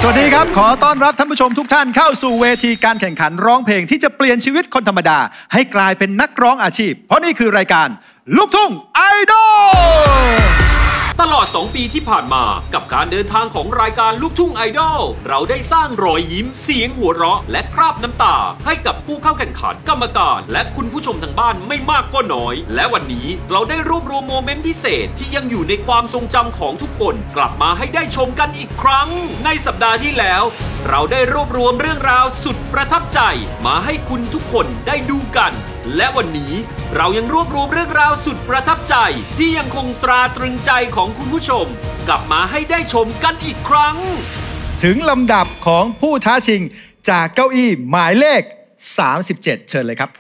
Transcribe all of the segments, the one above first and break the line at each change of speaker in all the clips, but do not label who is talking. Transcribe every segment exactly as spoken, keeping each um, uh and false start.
สวัสดีครับขอต้อนรับท่านผู้ชมทุกท่านเข้าสู่เวทีการแข่งขันร้องเพลงที่จะเปลี่ยนชีวิตคนธรรมดาให้กลายเป็นนักร้องอาชีพเพราะนี่คือรายการลูกทุ่งไอดอล
ตลอดสองปีที่ผ่านมากับการเดินทางของรายการลูกทุ่งไอดอลเราได้สร้างรอยยิ้มเสียงหัวเราะและคราบน้ำตาให้กับผู้เข้าแข่งขันกรรมการและคุณผู้ชมทางบ้านไม่มากก็น้อยและวันนี้เราได้รวบรวมโมเมนต์พิเศษที่ยังอยู่ในความทรงจำของทุกคนกลับมาให้ได้ชมกันอีกครั้งในสัปดาห์ที่แล้วเราได้รวบรวมเรื่องราวสุดประทับใจมาให้คุณทุกคนได้ดูกันและวันนี้เรายังรวบรวมเรื่องราวสุดประทับใจที่ยังคงตราตรึงใจของคุณผู้ชมกลับมาให้ได้ชมกันอีกครั้ง
ถึงลำดับของผู้ท้าชิงจากเก้าอี้หมายเลขสามสิบเจ็ดเชิญเลยครับ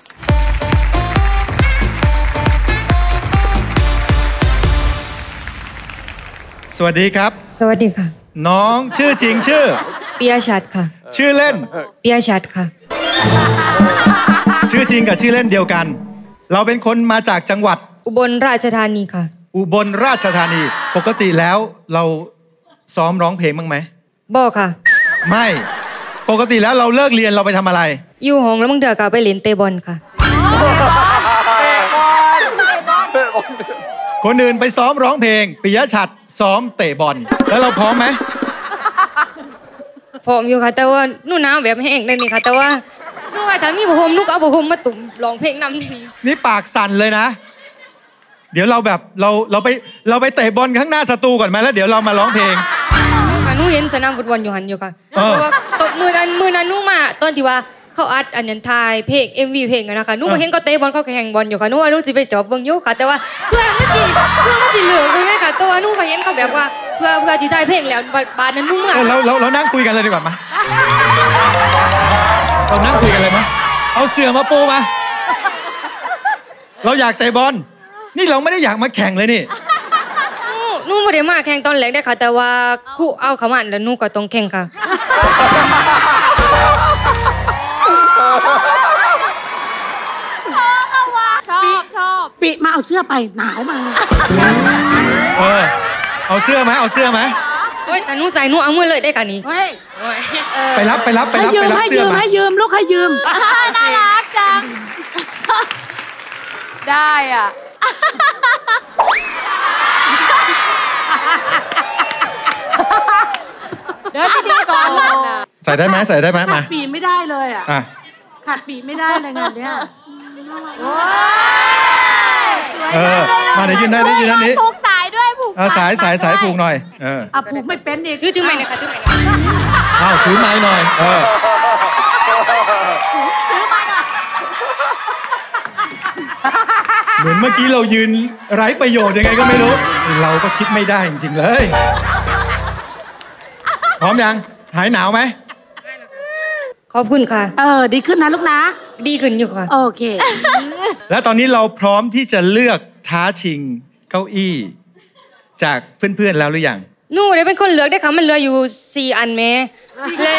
สวัสดีครับ
สวัสดีค่ะ
น้องชื่อจริงชื่อ
ปิยชัดค่ะ
ชื่อเล่น
ปิยชัดค่ะ
ชื่อจริงกับชื่อเล่นเดียวกันเราเป็นคนมาจากจังหวัด
อุบลราชธานีค่ะ
อุบลราชธานีปกติแล้วเราซ้อมร้องเพลงบ้างไหม
บ่ค่ะ
ไม่ปกติแล้วเราเลิกเรียนเราไปทำอะไร
อยู่ห้องแล้วมึงเดือกไปเล่นเตะบอลค่ะ
คนอื่นไปซ้อมร้องเพลงปิยชัดซ้อมเตะบอลแล้วเราพร้อมไหม
พร้อมอยู่ค่ะแต่ว่าหนูน้ำแบบแห้งได้นี่ค่ะแต่ว่าหนูว่าถ้ามีผ้าห่มหนูก็เอาผ้าห่มมาตุ่มร้องเพลงนำที
นี่ปากสั่นเลยนะเดี๋ยวเราแบบเราเราไปเราไปเตะบอลข้างหน้าสตูก่อนไหมแล้วเดี๋ยวเรามาร้องเพลง
หนูเห็นสนามฟุตบอลอยู่หันอยู่ค่ะเพราะว่าตบมือนั้นมือนั้นหนูมาตอนที่ว่าเขาอัดอันนั้นทายเพลง เอ็ม วี เพลงกันนะคะหนูก็เห็นเขาเตะบอลเขาแข่งบอลอยู่ค่ะหนูว่าหนูสิไปจอบเบิ่งอยู่ค่ะแต่ว่าเพื่อมันสิเพื่อมันสิเหลือกันไหมค่ะแต่ว่าหนูก็เห็นเขาแบบว่าเพื่อเพื่อที่ทายเพลงแล้วบาดนั้นหนูเมื่อ
เราเราเรานั่งคุยกันเลยดีกว่ามาเรานั่งคุยกันเลยมั้ยเอาเสื่อมาปูมาเราอยากเตะบอลนี่เราไม่ได้อยากมาแข่งเลยนี่
หนูไม่ได้มาแข่งตอนแรกได้ค่ะแต่ว่ากูเอาเขามาแล้วหนูก็ต้องแข่งค่ะ
ชอบชอบปิมาเอาเสื้อไปหนาวมา
เออเอาเสื้อไหมเอาเสื้อไหม
โอ้ยแต่หนูใส่หนูเอามือเลยได้กันนี่
ไปรับไปรับไปรับไปรับเสื้อมา
ให้ยืมลูกให้ยืม
น่ารักจังได้อ่ะเดี๋ยวพี่ก่อน
ใส่ได้ไหมใส่ได้ไหมมา
ขัดปีไม่ได้เลยอ่ะขัดปีไม่ได้เลยงานเนี้ย
เออมาเดี๋ยวยืนได้ยืนด้านนี้
ผูกสายด้วยผูก
สายสายสายผูกหน่อยเออ
อ่ะผูกไม่เป็นอีก
ถือถือไม้หน่อยค่ะถือไม้
อ้าวถือไม้หน่อยเออ
ถือไม้หน่อย
เหมือนเมื่อกี้เรายืนไร้ประโยชน์ยังไงก็ไม่รู้เราก็คิดไม่ได้จริงๆเลยพร้อมยังหายหนาวไหม
ขอบคุณค่ะ
เออดีขึ้นนะลูกนะ
ดีขึ้นอยู่ค่ะ
โอเค
แล้วตอนนี้เราพร้อมที่จะเลือกท้าชิงเก้าอี้จากเพื่อนๆแล้วหรือยัง
หนูได้เป็นคนเลือกได้ค่ะมันเหลืออยู่สี่อันแม่เลย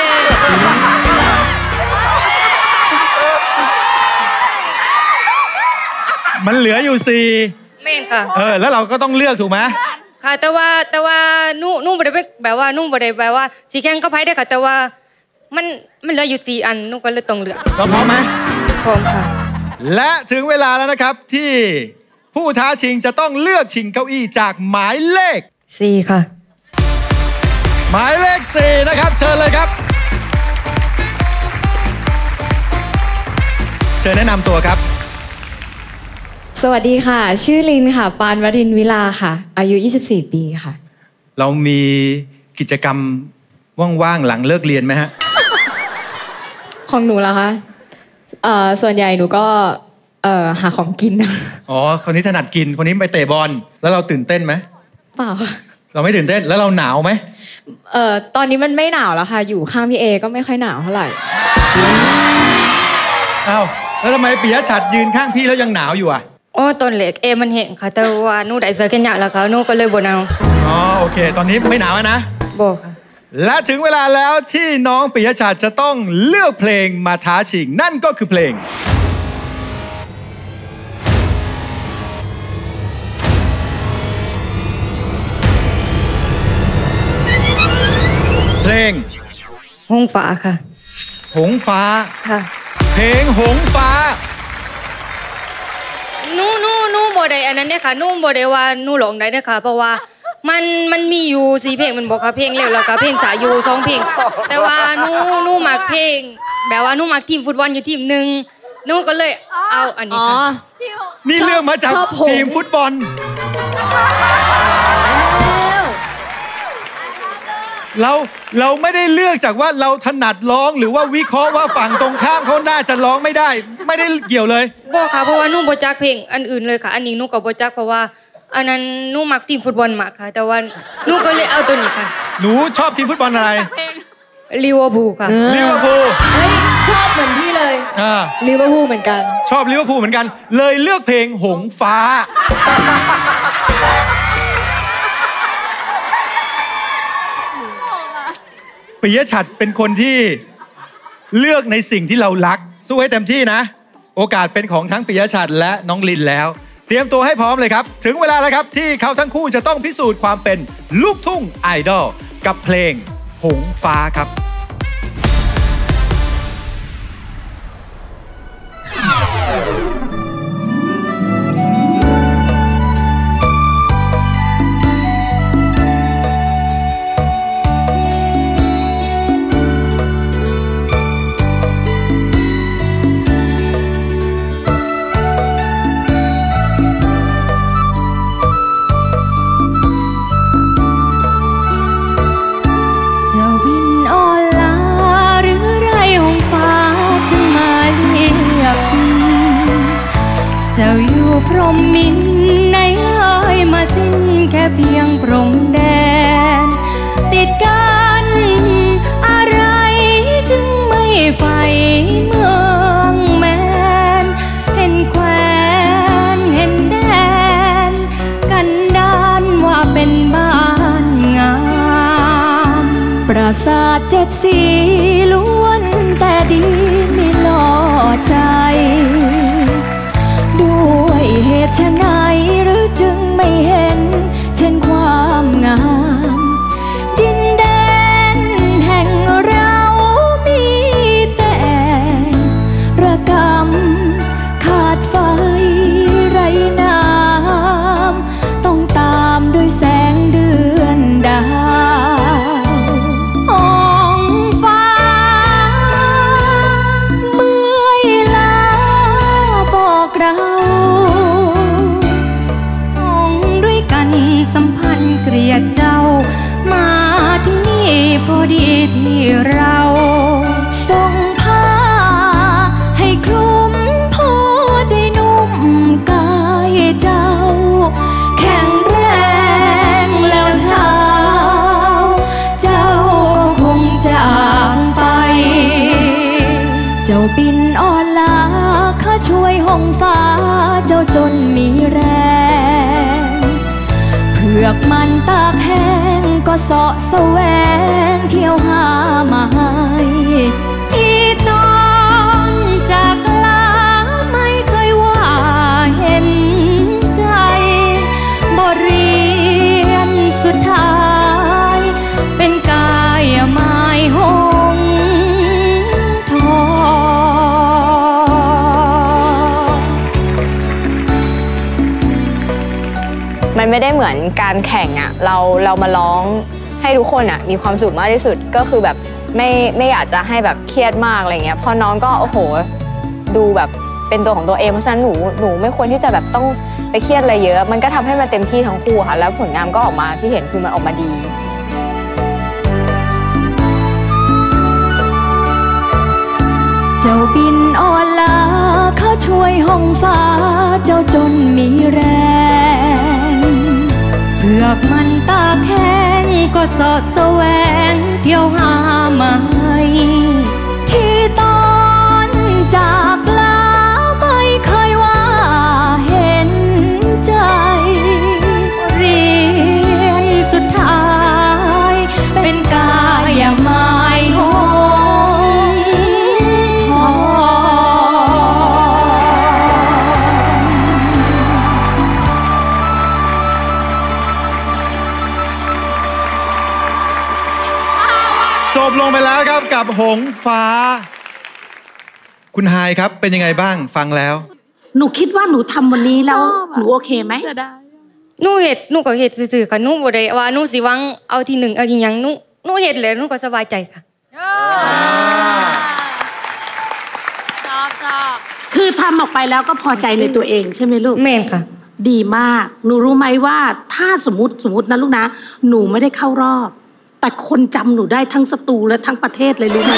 มันเหลืออยู่สี่
แม่นค่ะ
เออแล้วเราก็ต้องเลือกถูกไหม
ค่ะแต่ว่าแต่ว่านู่นู่บ่ได้แบบว่านู่บ่ได้แบบว่าสีแข่งก็ไพ่ได้ค่ะแต่ว่ามันมันเหลืออยู่สี่อันนู่ก็เลยต้องเลือก
เราพร้อมไหม
พร้อมค่ะ
และถึงเวลาแล้วนะครับที่ผู้ท้าชิงจะต้องเลือกชิงเก้าอี้จากหมายเลข
สี่ค่ะ
หมายเลขสี่นะครับเชิญเลยครับเชิญแนะนำตัวครับ
สวัสดีค่ะชื่อลินค่ะปานวรินทร์วิลาค่ะอายุยี่สิบสี่ปีค่ะ
เรามีกิจกรรมว่างๆหลังเลิกเรียนไหมฮะ
ของหนูเหรอคะเอ่อส่วนใหญ่หนูก็เอ่อหาของกิน
อ๋อคนนี้ถนัดกินคนนี้ไปเตะบอลแล้วเราตื่นเต้นไหม
เปล่า
เราไม่ตื่นเต้นแล้วเราหนาวไหม
เอ่อตอนนี้มันไม่หนาวแล้วค่ะอยู่ข้างพี่เอก็ไม่ค่อยหนาวเท่าไหร่
อ้าวแล้วทำไมปิยชัดยืนข้างพี่แล้วยังหนาวอยู่อ่ะ
อ๋อตอนเล็กเอมันเห็นค่ะแต่ว่าหนูได้เสื้อแขนยาวแล้วค่ะหนูก็เลยบ่หนาว
อ๋อโอเคตอนนี้ไม่หนาวนะ
บ่ค่ะ
และถึงเวลาแล้วที่น้องปิยชัดจะต้องเลือกเพลงมาท้าชิงนั่นก็คือเพลงเพลง
หงฟ้าค่ะ
หงฟ้า
ค่ะ
เพลงหงฟ้า
นู่นู่นู่บ่ได้อันนั้นเนี่ยค่ะนู่บ่ได้ว่านู่ร้องได้เนี่ยค่ะเพราะว่ามันมันมีอยู่สี่เพลงมันบอกค่ะเพลงเร็วแล้วก็เพลงสายอยู่สองเพลงแต่ว่านู่นู่มักเพลงแบบว่านู่มักทีมฟุตบอลอยู่ทีมนึงนู่ก็เลยเอาอันนี้ค่ะ
นี่เรื่องมาจากทีมฟุตบอลเราเราไม่ได้เลือกจากว่าเราถนัดร้องหรือว่าวิเคราะห์ว่าฝั่งตรงข้ามเขาน่าจะร้องไม่ได้ไม่ได้เกี่ยวเลย
บ่ค่ะเพราะว่านู่บ่จักเพลงอันอื่นเลยค่ะอันนี้นู่ก็บ่จักเพราะว่าอันนั้นนู่มักทีมฟุตบอลมากค่ะแต่ว่านู่ก็เลยเอาตัวนี้ค่ะ
หนูชอบทีมฟุตบอลอะไร
ลิเวอร์พูลค่ะ
ลิเวอร์พูล
ชอบเหมือนพี่เลยลิเวอร์พูลเหมือนกัน
ชอบลิเวอร์พูลเหมือนกันเลยเลือกเพลงหงฟ้าปิยะฉัตรเป็นคนที่เลือกในสิ่งที่เรารักสู้ให้เต็มที่นะโอกาสเป็นของทั้งปิยะฉัตรและน้องลินแล้วเตรียมตัวให้พร้อมเลยครับถึงเวลาแล้วครับที่เขาทั้งคู่จะต้องพิสูจน์ความเป็นลูกทุ่งไอดอลกับเพลงหงฟ้าครับ
เจ้าอยู่พรหมมินในเลยมาสิ้นแค่เพียงพรมแดนติดกันอะไรจึงไม่ไฟเมืองแมนเห็นแควนเห็นแดนกันดานว่าเป็นบ้านงามปราสาทเจ็ดสีล้วนแต่ดีไม่หล่อใจด้วยเหตุไฉนหรือจึงไม่เห็นเช่นความงามดินแดนแห่งเรามีแต่ระกำขาดไฟไรน้ำต้องตามด้วยแสงเดือนดาวหงฟ้าเมื่อยล้าบอกเราสัมพันธ์เกลียดเจ้ามาถึงนี่พอดีที่เราส่งผ้าให้คลุมพอได้นุ่มกายเจ้าแข็งแรงแล้วเช้าเจ้าคงจากไปเจ้าบินอ่อนล้าข้าช่วยหงฟ้าเจ้าจนมีแรงเผือกมันตากแห้งก็เสาะแสวงเที่ยวหามาให้ที่นอนจากลาไม่เคยว่าเห็นใจบทเรียนสุดท้ายเป็นกายไม้หงทอง
มันไม่ได้เหมือนการแข่งอ่ะเราเรามาร้องให้ทุกคนอ่ะมีความสุขมากที่สุดก็คือแบบไม่ไม่อยากจะให้แบบเครียดมากอะไรเงี้ยพอน้องก็โอ้โหดูแบบเป็นตัวของตัวเองเพราะฉะนั้นหนูหนูไม่ควรที่จะแบบต้องไปเครียดอะไรเยอะมันก็ทำให้มันเต็มที่ทั้งคู่ค่ะแล้วผลงานก็ออกมาที่เห็นคือมันออกมาดี
เจ้าบินอ่อนล้าข้าช่วยหงฟ้าเจ้าจนมีแรงเผือกมันตากแห้งก็สอดแสวงเที่ยวหามาให้ที่ตอนจากลาไม่เคยว่าเห็นใจเรียนสุดท้ายเป็นกายไม้หงทอง
จบลงไปแล้วครับกับหงฟ้าคุณไฮครับเป็นยังไงบ้างฟังแล้ว
หนูคิดว่าหนูทำวันนี้แล้วหนูโอเคไหม
หนูเฮ็ดหนูก็เฮ็ดซื่อๆค่ะหนูบ่ได้ว่าหนูสิหวังเอาที่หนึ่งเอาอีหยังหนูหนูเฮ็ดแล้วหนูก็สบายใจค่ะ
ชอบชอบคือทำออกไปแล้วก็พอใจในตัวเองใช่ไหมลูก
แม่นค่ะ
ดีมากหนูรู้ไหมว่าถ้าสมมติสมมตินะลูกนะหนูไม่ได้เข้ารอบแต่คนจำหนูได้ทั้งสตูและทั้งประเทศเลยรู้ไหม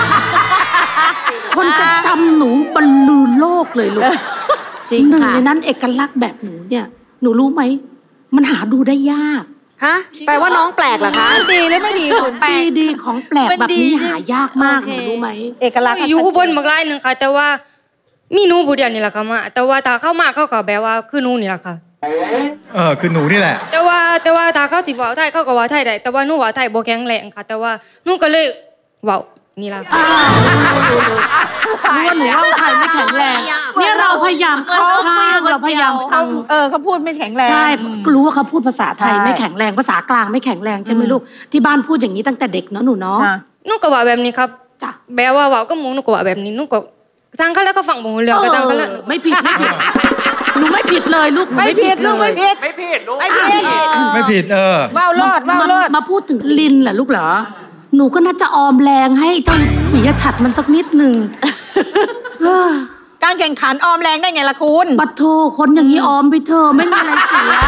คนจะจำหนูบรรลือโลกเลยลูกจริงค่ะหนึ่งในนั้นเอกลักษณ์แบบหนูเนี่ยหนูรู้ไหมมันหาดูได้ยาก
ฮะแปลว่าน้องแปลกเหรอคะดีหรือไม่ดีของแปลก
ดีดีของแปลกแบบนี้หายากมากหนูรู้ไหม
เอกลักษณ์อยู่อุบลบักหลายนึงค่ะแต่ว่ามีหนูผู้เดียวนี่แหละค่ะมาแต่ว่าถ้าเข้ามาเขาก็แบบว่าคือหนูนี่แหละค่ะ
เออคือหนูนี่แหละ
แต่ว่าแต่ว่าถ้าเขาสิเว้าไทยเขาก็เว้าไทยได้แต่ว่าหนูเว้าไทยบ่แข็งแรงค่ะแต่ว่าหนูก็เลยเว้านี่ล่ะ
รู้ว่าหนูว่าไทยไม่แข็งแรงเนี่ยเราพยายามเข้าข้างเราพยายามฟัง
เออเขาพูดไม่แข็งแรง
ใช่รู้ว่าเขาพูดภาษาไทยไม่แข็งแรงภาษากลางไม่แข็งแรงใช่ไหมลูกที่บ้านพูดอย่างนี้ตั้งแต่เด็กเนาะหนูเนาะ
หนูก็ว่าแบบนี้ครับจ้ะแบบว่าเว้าก็หมูหนูก็ว่าแบบนี้หนูก็ทางเขาแล้วก็ฟังบ่รู้เรื่องก็ทางเขาแล้ว
ไม่ผิดไม่ผิดหนูไม่ผิดเลยลูก
ไม่ผิดลูกไม่ผิด
ไม่ผิดลูก
ไม่ผิด
ไม่ผิดเออ
ว้าวรอดว้าวรอด
มาพูดถึงลินแหละลูกเหรอหนูก็น่าจะออมแรงให้เจ้าปิยฉัตรมันสักนิดหนึ่ง
การแข่งขันออมแรงได้ไงล่ะคุณ
ปัดโทคนอย่างนี้ออมไปเถอะไม่มีอะไรเสีย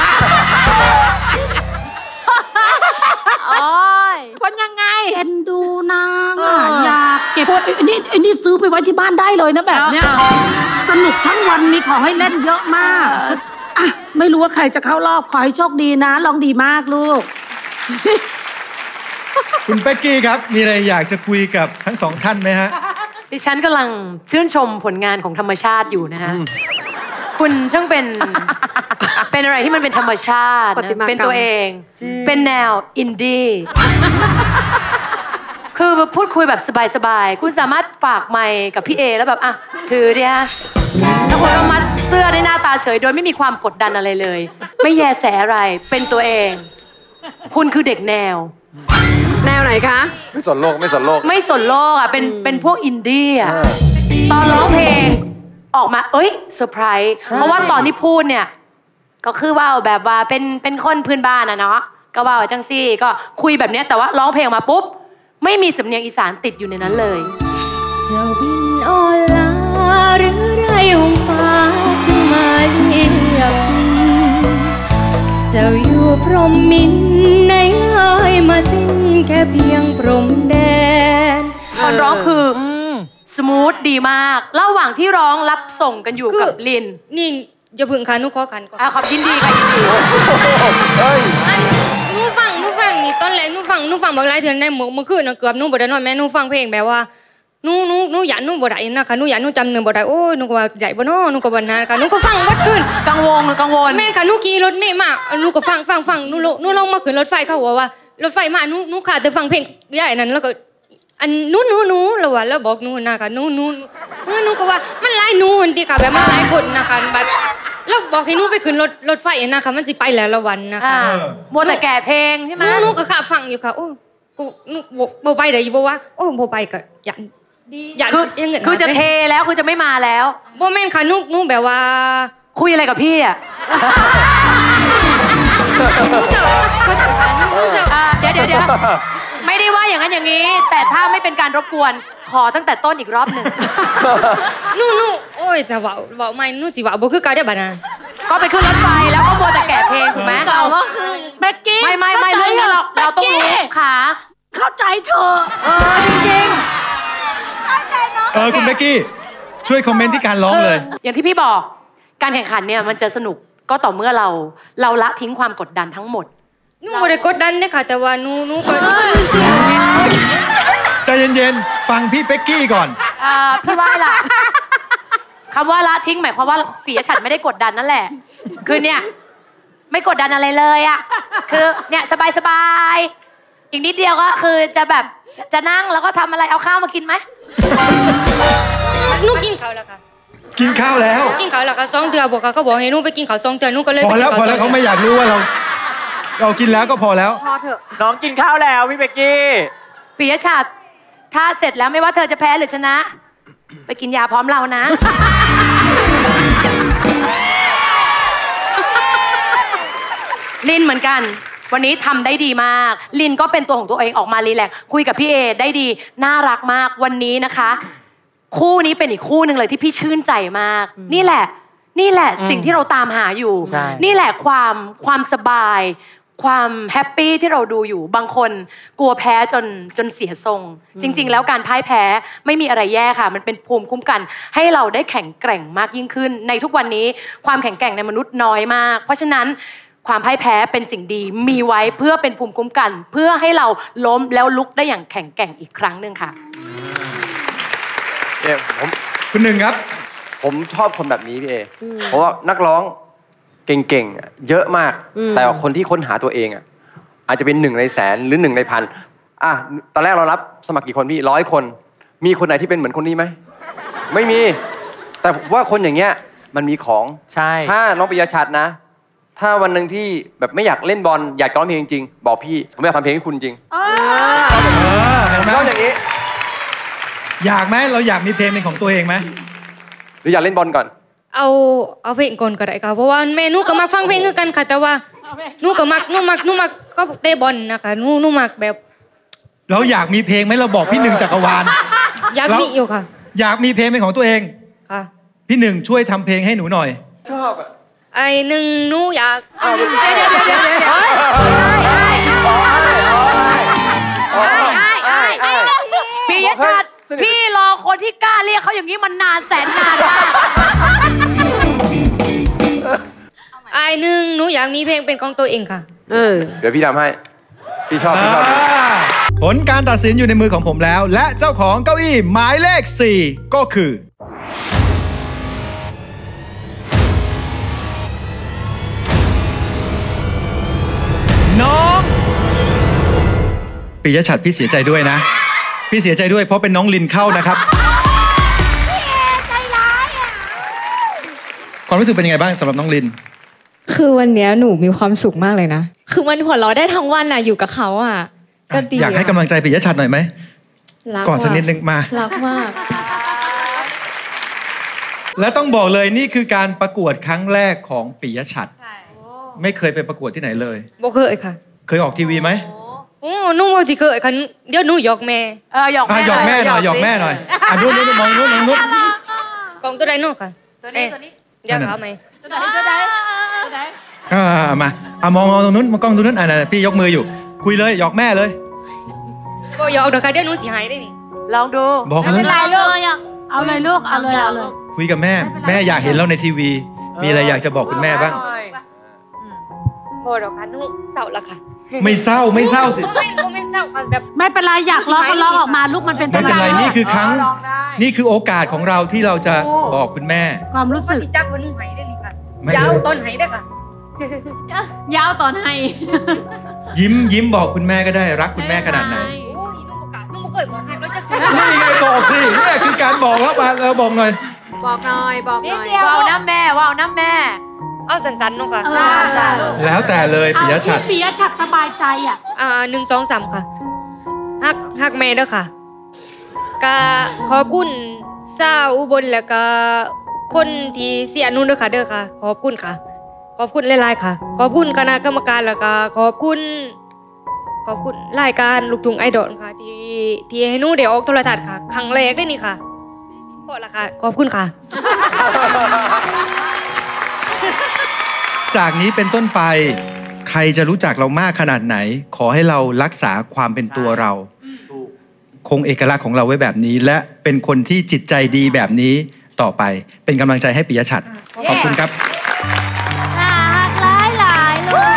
โอ้ยคนยังไง
เอ็นดูนางอ่ะอยากเก็บไอ้นี่ไอ้นี่ซื้อไปไว้ที่บ้านได้เลยนะแบบเนี้ยสนุกทั้งวันมีของให้เล่นเยอะมากอ่ะไม่รู้ว่าใครจะเข้ารอบขอให้โชคดีนะร้องดีมากลูก
คุณเป๊กกี้ครับมีอะไรอยากจะคุยกับทั้งสองท่านไหมฮะ
ดิฉันกำลังชื่นชมผลงานของธรรมชาติอยู่นะฮะคุณช่างเป็นเป็นอะไรที่มันเป็นธรรมชาตินะเป็นตัวเองเป็นแนวอินดี้คือพูดคุยแบบสบายๆคุณสามารถฝากไมค์กับพี่เอแล้วแบบอ่ะถือดิฮะแล้วคุณก็มัดเสื้อได้หน้าตาเฉยโดยไม่มีความกดดันอะไรเลยไม่แยแสอะไรเป็นตัวเองคุณคือเด็กแนว
แนวไหนคะ
ไม่สนโลกไม่สนโลก
ไม่สนโลกอ่ะเป็นเป็นพวกอินดี้อ่ะตอนร้องเพลงออกมาเอ้ยเซอร์ไพรส์เพราะว่าตอนที่พูดเนี่ยก็คือว่าแบบว่าเป็นเป็นคนพื้นบ้านอะเนาะก็ว่าจังซี่ก็คุยแบบเนี้ยแต่ว่าร้องเพลงมาปุ๊บไม่มีสำเนียงอีสานติดอยู่ในนั้นเลย
เจ้าบินออลาหรือไรหงฟ้าจึงมาเรียบเจ้าอยู่พรหมมินในเลยมาสิ้นแค่เพียงพรมแดน
คนร้องคือสมูทดีมากระหว่างที่ร้องรับส่งกันอยู่กับลิน
นี่อย่าพึ่งค่ะนุขอกันก่อน
อ่ะขอบยินดีค่ะยินดี
อันนุฟังนุฟังนี่ตอนแรกนุฟังนุฟังบางรายเถื่อนในเมื่อคืนเกือบนุบ่ได้นอนแม่นุฟังเพลงแบบว่านุนุนุหยันนุบ่ได้นะคะนุหยันนุจำเนื้อบ่ได้โอ้ยนุก็ว่าใหญ่บ่น้อนุก็บ่นานค่ะนุก็ฟังวัดคืน
กังวลกังวล
แม่ค่ะนุขี่รถเมล์มานุก็ฟังฟังฟังนุนุลงมาขึ้นรถไฟเขาบอกว่ารถไฟมานุนุขาดแต่ฟังเพลงใหญ่นั้นแล้วก็อันนู้นนู้นนู้นแล้วว่าแล้วบอกนู้นนะคะนู้นนู้นเออนู้นก็ว่ามันหลายนู้นที่ค่ะแบบมันหลายคนนะคะแบบแล้วบอกให้นู้นไปขึ้นรถรถไฟนะคะมันสิไปแล้วละวันนะคะ
มัวแต่แก่เพลงใช่ไหม
นู้นก็ค่ะฟังอยู่ค่ะโอ้กูนู้นโบไปไหนอยู่บ่วะโอ้โบไปก็ยัน
ยันคือจะเทแล้วคือจะไม่มาแล้ว
โบแม่นค่ะนู้นนู้นแบบว่า
คุยอะไรกับพี่อ่ะเดี๋ยวเดี๋ยวเดี๋ยวไม่ได้ว่าอย่างนั้นอย่างนี้แต่ถ้าไม่เป็นการรบกวนขอตั้งแต่ต้นอีกรอบหนึ่ง
นู่นนู่นโอ้ยแต่ว่าว่าไม่นู่นสิว่าบุคือการได้บ้านะ
ก็ไปขึ้นรถไฟแล้วก็มัวแต่แกะเพลงถูกไหม
เราก็คือเบกกี้
ไม่ไม่ไม่เรื่องนี้เราเราต้องรู้ขา
เข้าใจเธอ
เออจริง
ๆเข้าใจเนาะเออคุณเบกกี้ช่วยคอมเมนต์ที่การร้องเลย
อย่างที่พี่บอกการแข่งขันเนี่ยมันจะสนุกก็ต่อเมื่อเราเราละทิ้งความกดดันทั้งหมด
นูไม่ได้กดดันเนี่ยค่ะแต่ว่านูนูก็นูก็รู้สึก
ใจเย็นๆฟังพี่เป๊กกี้ก่อน
อ่าพี่ว่าล่ะคำว่าละทิ้งหมายความว่าปิยฉัตรไม่ได้กดดันนั่นแหละคือเนี่ยไม่กดดันอะไรเลยอ่ะคือเนี่ยสบายๆอีกนิดเดียวก็คือจะแบบจะนั่งแล้วก็ทำอะไรเอาข้าวมากินไหม
นูกินข้าวแล้วค่ะ
กินข้าวแล้ว
กินข้าวแล้วค่ะสองเดือนบอกเขาบอกให้นูไปกินข้าวสองเดือนนูก็เลย
พอแล้วพอแล้วเขาไม่อยากรู้ว่าเราเรากินแล้วก็พอแล้ว
พอเถอะน้องกินข้าวแล้วพี่เบกกี้
ปิยชัดถ้าเสร็จแล้วไม่ว่าเธอจะแพ้หรือชนะ ไปกินยาพร้อมเรานะ ลินเหมือนกันวันนี้ทำได้ดีมากลินก็เป็นตัวของตัวเองออกมารีแลกซ์คุยกับพี่เอได้ดีน่ารักมากวันนี้นะคะ คู่นี้เป็นอีกคู่หนึ่งเลยที่พี่ชื่นใจมากนี่แหละนี่แหละสิ่งที่เราตามหาอยู่นี่แหละความความสบายความแฮปปี้ที่เราดูอยู่บางคนกลัวแพ้จนจนเสียทรงจริงๆแล้วการพ่ายแพ้ไม่มีอะไรแย่ค่ะมันเป็นภูมิคุ้มกันให้เราได้แข็งแกร่งมากยิ่งขึ้นในทุกวันนี้ความแข็งแกร่งในมนุษย์น้อยมากเพราะฉะนั้นความพ่ายแพ้เป็นสิ่งดีมีไว้เพื่อเป็นภูมิคุ้มกันเพื่อให้เราล้มแล้วลุกได้อย่างแข็งแกร่งอีกครั้งหนึ่งค่ะ
เอ๊ะผม
คุณหนึ่งครับ
ผมชอบคนแบบนี้พี่เอเพราะว่านักร้องเก่งๆเยอะมากแต่คนที่ค้นหาตัวเองอ่ะอาจจะเป็นหนึ่งในแสนหรือหนึ่งในพันอ่ะตอนแรกเรารับสมัครกี่คนพี่ร้อยคนมีคนไหนที่เป็นเหมือนคนนี้ไหมไม่มีแต่ว่าคนอย่างเงี้ยมันมีของ
ใช่
ถ้าน้องปิยชัดนะถ้าวันหนึ่งที่แบบไม่อยากเล่นบอลอยากร้องเพลงจริงๆบอกพี่ผมอยากทำเพลงให้คุณจริงผมชอบอย่างนี้
อยากไหมเราอยากมีเพลงเป็นของตัวเองไหม
หรืออยากเล่นบอลก่อน
เอาเอาเพลงก่อนก็ได้ค่ะเพราะว่าแม่หนูก็มักฟังเพลงคือกันค่ะแต่ว่าหนูก็มักหนูมักหนูมักก็เตะบอลนะคะหนูหนูมักแบบ
เราอยากมีเพลงไหมเราบอกพี่หนึ่งจักรวาล
อยากมีอยู่ค่ะ
อยากมีเพลงเป็นของตัวเอง
ค่ะ
พี่หนึ่งช่วยทำเพลงให้หนูหน่อย
ชอบอ่ะ
ไอ้หนึ่งหนูอยาก
เดี๋ยวเดี๋ยวเดี๋ยวเดี๋ยวเดี๋ยวปิยชัดพี่รอคนที่กล้าเรียกเขาอย่างนี้มันนานแสนนานมาก
ไอ้หนึ่งหนูอยากมีเพลงเป็นของตัวเองค่ะ
เออเดี๋ยวพี่ทำให้พี่ชอบพี่ชอบ
ผลการตัดสินอยู่ในมือของผมแล้วและเจ้าของเก้าอี้หมายเลขสี่ก็คือน้องปิยชัดพี่เสียใจด้วยนะพี่เสียใจด้วยเพราะเป็นน้องลินเข้านะครับใจร้ายอ่ะความรู้สึกเป็นยังไงบ้างสำหรับน้องลิน
คือวันนี้หนูมีความสุขมากเลยนะคือมันหัวเราะได้ทั้งวันอ่ะอยู่กับเขาอ่ะก็ดี
อยากให้กำลังใจปิยชัดหน่อยไหมก่อนสักนิดนึงมา
รักมาก
และต้องบอกเลยนี่คือการประกวดครั้งแรกของปิยชัดไม่เคยไปประกวดที่ไหนเลย
บ่เคยค่ะ
เคยออกทีวีไหม
โอ้หนูบ่ที่เคยค่ะเดี๋ยวหนูหยอกแม่
เออหยอกแม่
หยอกแม่หน่อยหยอกแม่หน่อยอ่ะนู้นนู้นมองนู้นมองนู้น
กองตัวใดนู้นค่ะ
ตัวนี้ตัวนี้
เดี๋ยวเอาไหม
ตัวไหนตัวไหนตัวไหน
อ่ามาอ่ะมองมองตรงนู้นมองกล้องตรงนู้นอ่ะพี่ยกมืออยู่คุยเลยหยอกแม่เลย
ก็หยอกเดี๋ยวค่ะเดี๋ยวหนูสิหายได้นี่
ลองดู
บอกเลย
ไม่เป็นไรลูกเอาเลยลูกเอาเลยเอาเลย
คุยกับแม่แม่อยากเห็นเราในทีวีมีอะไรอยากจะบอกคุณแม่บ้าง
โอ้เดี๋ยวค่ะหนูเศร้าละค่ะ
ไม่เศร้าไม่เศร้าสิ
ไม่ไม่เศร้าแบบ
ไม่เป็นไรอยากร้องก็ร้องออกมาลูกมันเป็น
ไม่เป็นไรนี่คือครั้งนี่คือโอกาสของเราที่เราจะบอกคุณแม่
ความรู้สึก
จักวันนึงหายได้เลยค่ะยาวตอนหายได้ค่ะ
ยาวตอนหาย
ยิ้มยิ้มบอกคุณแม่ก็ได้รักคุณแม่ขนาดไหน
โอ้ยนุ่มประกาศนุ่มเคยบอกให้เราจะ
นี่ไงบอกสินี่คือการบอกแล้วมาเออบอกหน่อย
บอกหน่อยบอกหน่อยว้าวน้ำแม่ว้าวน้ำแม่
เอาสันๆเนาะค่ะ
แล้วแต่เลยปิยชัด
ปิยชัดสบายใจอ่ะ
อ่าหนึ่งสองสามค่ะฮักฮักแม่เด้อค่ะกะขอบคุณสาวอุบลแล้วก็คนที่เสียนุ่นเด้อค่ะเด้อค่ะขอบคุณค่ะขอบคุณหลายๆค่ะขอบคุณคณะกรรมการแล้วก็ขอบคุณขอบคุณรายการลูกทุ่งไอดอลค่ะที่ที่ให้หนูได้ออกโทรทัศน์ค่ะครั้งแรกได้นี่ค่ะพอละค่ะขอบคุณค่ะ
จากนี้เป็นต้นไปใครจะรู้จักเรามากขนาดไหนขอให้เรารักษาความเป็นตัวเราคงเอกลักษณ์ของเราไว้แบบนี้และเป็นคนที่จิตใจดีแบบนี้ต่อไปเป็นกำลังใจให้ปิยชัดขอบคุณครับ
น่ารักหลายหลายลูก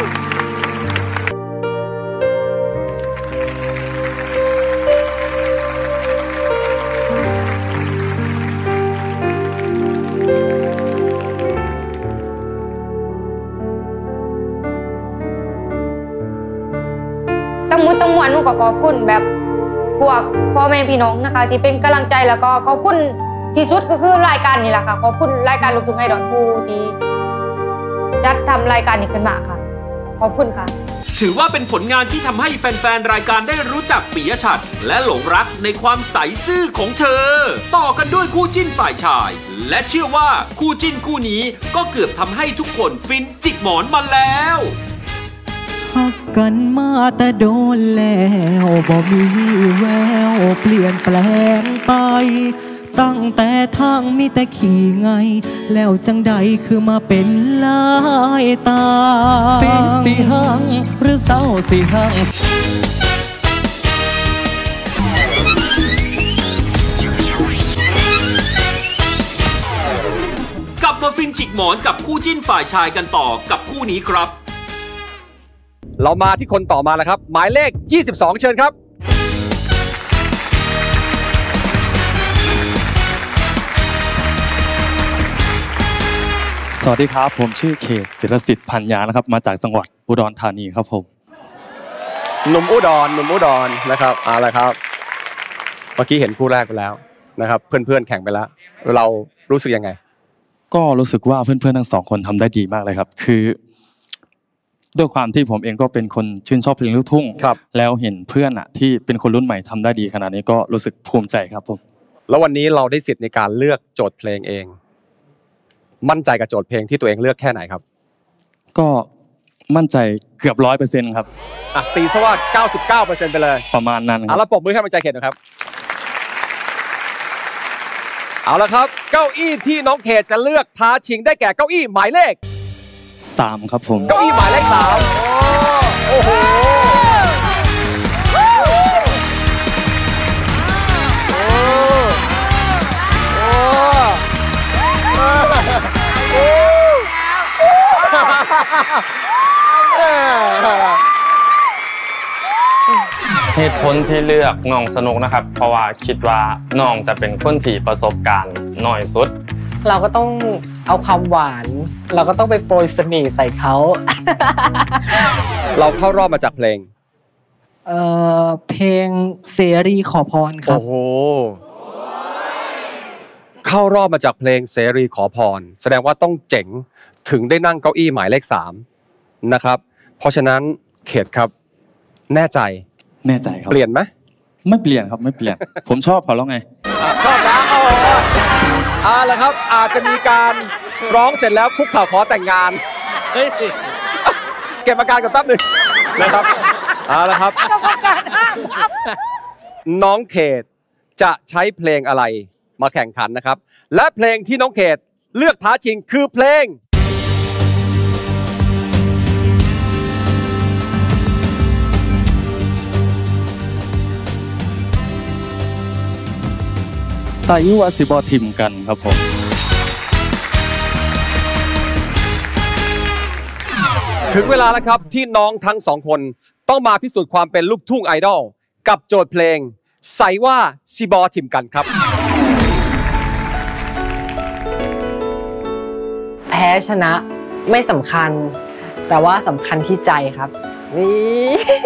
ตั้งมุดตั้งมวลหนูก็ขอบคุณแบบพวกพ่อแม่พี่น้องนะคะที่เป็นกำลังใจแล้วก็ขอบคุณที่สุดก็คือรายการนี้แหละค่ะขอบคุณรายการลูกทุ่งไอดอลผู้ที่จัดทำรายการนี้ขึ้นมาค่ะขอบคุณค่ะ
ถือว่าเป็นผลงานที่ทำให้แฟนๆรายการได้รู้จักปิยชัดและหลงรักในความใสซื่อของเธอต่อกันด้วยคู่จิ้นฝ่ายชายและเชื่อว่าคู่จิ้นคู่นี้ก็เกือบทำให้ทุกคนฟินจิกหมอนมาแล้ว
ฮักกันมาแต่โดนแล้วบ่มีแววเปลี่ยนแปลงไปตั้งแต่ทางมีแต่ขี่ไงแล้วจังใดคือมาเป็นลายตาสิสิหังหรือเศร้าสิหัง
กลับมาฟินจิกหมอนกับคู่จิ้นฝ่ายชายกันต่อกับคู่นี้ครับ
เรามาที่คนต่อมาแล้วครับหมายเลขยี่สิบสองเชิญครับ
สวัสดีครับผมชื่อเขตศิรสิทธิ์พันยานะครับมาจากจังหวัดอุดรธานีครับผม
หนุ่มอุดรหนุ่มอุดรนะครับเอาละครับเมื่อกี้เห็นคู่แรกไปแล้วนะครับเพื่อนๆแข่งไปแล้วเรารู้สึกยังไง
ก็รู้สึกว่าเพื่อนๆทั้งสองคนทำได้ดีมากเลยครับคือด้วยความที่ผมเองก็เป็นคนชื่นชอบเพลงลูกทุ่งแล้วเห็นเพื่อนอ่ะที่เป็นคนรุ่นใหม่ทำได้ดีขนาดนี้ก็รู้สึกภูมิใจครับผม
แล้ววันนี้เราได้สิทธิ์ในการเลือกโจทย์เพลงเองมั่นใจกับโจทย์เพลงที่ตัวเองเลือกแค่ไหนครับ
ก็มั่นใจเกือบร้อยเปอร์เซ็นต์ครับ
อ่ะตีซะว่า เก้าสิบเก้าเปอร์เซ็นต์ ไปเลย
ประมาณนั้น
ครับเอาละปรบมือให้กำลังใจเขตนะครับเอาละครับเก้าอี้ที่น้องเขตจะเลือกท้าชิงได้แก่เก้าอี้หมายเลข
สามครับผม
เก้าอี้หมายเลขสามโอ้โห
เหตุผลที่เลือกน้องสนุกนะครับเพราะว่าคิดว่าน้องจะเป็นคนที่ประสบการณ์น้อยสุด
เราก็ต้องเอาความหวานเราก็ต้องไปโปรยเสน่ห์ใส่เขา
เราเข้ารอบมาจากเพลง
เอ่อเพลงเสรีขอพรครับ
โอ้โหเข้ารอบมาจากเพลงเสรีขอพรแสดงว่าต้องเจ๋งถึงได้นั่งเก้าอี้หมายเลขสามนะครับเพราะฉะนั้นเขตครับแน่ใจ
แน่ใจครับ
เปลี่ยนไหม
ไม่เปลี่ยนครับไม่เปลี่ยนผมชอบเขาแล้วไง
ชอบแล้วโอ้เอาละครับอาจจะมีการร้องเสร็จแล้วคุกเข่าขอแต่งงานเก็บอาการกันแป๊บหนึ่งนะครับเอาละครับน้องเขตจะใช้เพลงอะไรมาแข่งขันนะครับและเพลงที่น้องเขตเลือกท้าชิงคือเพลง
ใส่ว่าสิบอทิมกันครับผม
ถึงเวลาแล้วครับที่น้องทั้งสองคนต้องมาพิสูจน์ความเป็นลูกทุ่งไอดอลกับโจทย์เพลงใส่ว่าสิบอทิมกันครับ
แพ้ชนะไม่สำคัญแต่ว่าสำคัญที่ใจครับนี่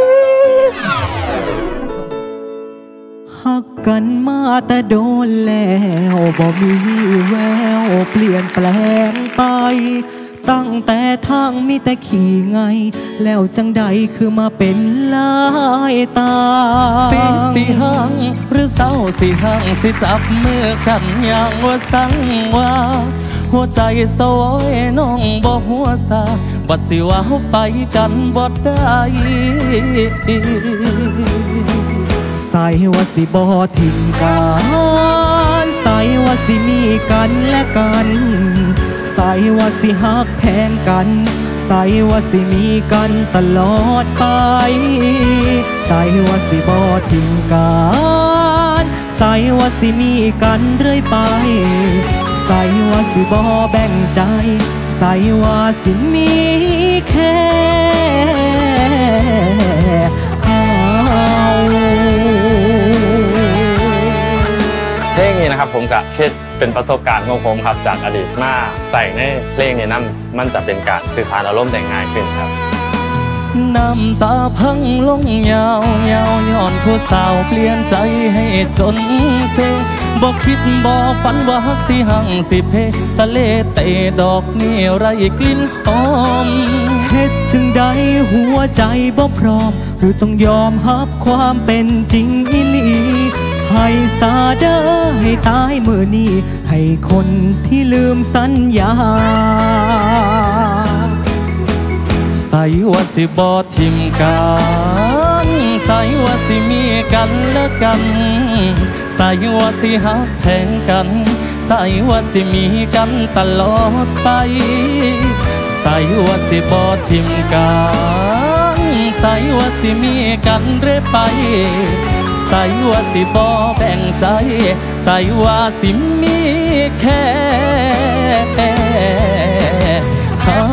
ฮักกันมาแต่โดนแล้วบ่มีแววเปลี่ยนแปลงไปตั้งแต่ทางมีแต่ขี่ไงแล้วจังใดคือมาเป็นลายตาสิสิหังหรือเศร้าสิหังสิจับมือกันอย่างว่าสั่งว่าหัวใจสวยน้องบ่หัวซาบัดสิว่าไปกันบ่ได้ใส่ว่าสิบ่ทิ้งกันใส่ว่าสิมีกันและกันใส่ว่าสิฮักแทนกันใส่ว่าสิมีกันตลอดไปใส่ว่าสิบ่ทิ้งกันใส่ว่าสิมีกันเรื่อยไปใส่ว่าสิบ่แบ่งใจใส่ว่าสิมีแค่
เพลงนี้นะครับผมกับคิดเป็นประสบการณ์ของผมครับจากอดีตมาใส่ในเพลงนี้นั่นมันจะเป็นการสื่อสารอารมณ์ได้ง่ายขึ้นครับ
น้ำตาพังลงยาวยาวย้อนผู้สาวเปลี่ยนใจให้จนเซบอกคิดบอกฝันว่าฮักสิหังสิเพสะเลเตดอกนี่ไรกลิ่นหอมเฮ็ดจึงใดหัวใจบ่พร้อมหรือต้องยอมรับความเป็นจริงอีหลีให้สาเด้อให้ตายมือนี้ให้คนที่ลืมสัญญาใส่ว่าสิบ่ทิมกันใส่ว่าสิมีกันและกันใส่ว่าสิหักแทงกันใส่ว่าสิมีกันตลอดไปใส่ว่าสิบ่ทิมกันใส่ว่าสิมีกันเรื่อยไปใส่ว่าสิบ่แบ่งใจใส่ว่าสิมีแค่เฮา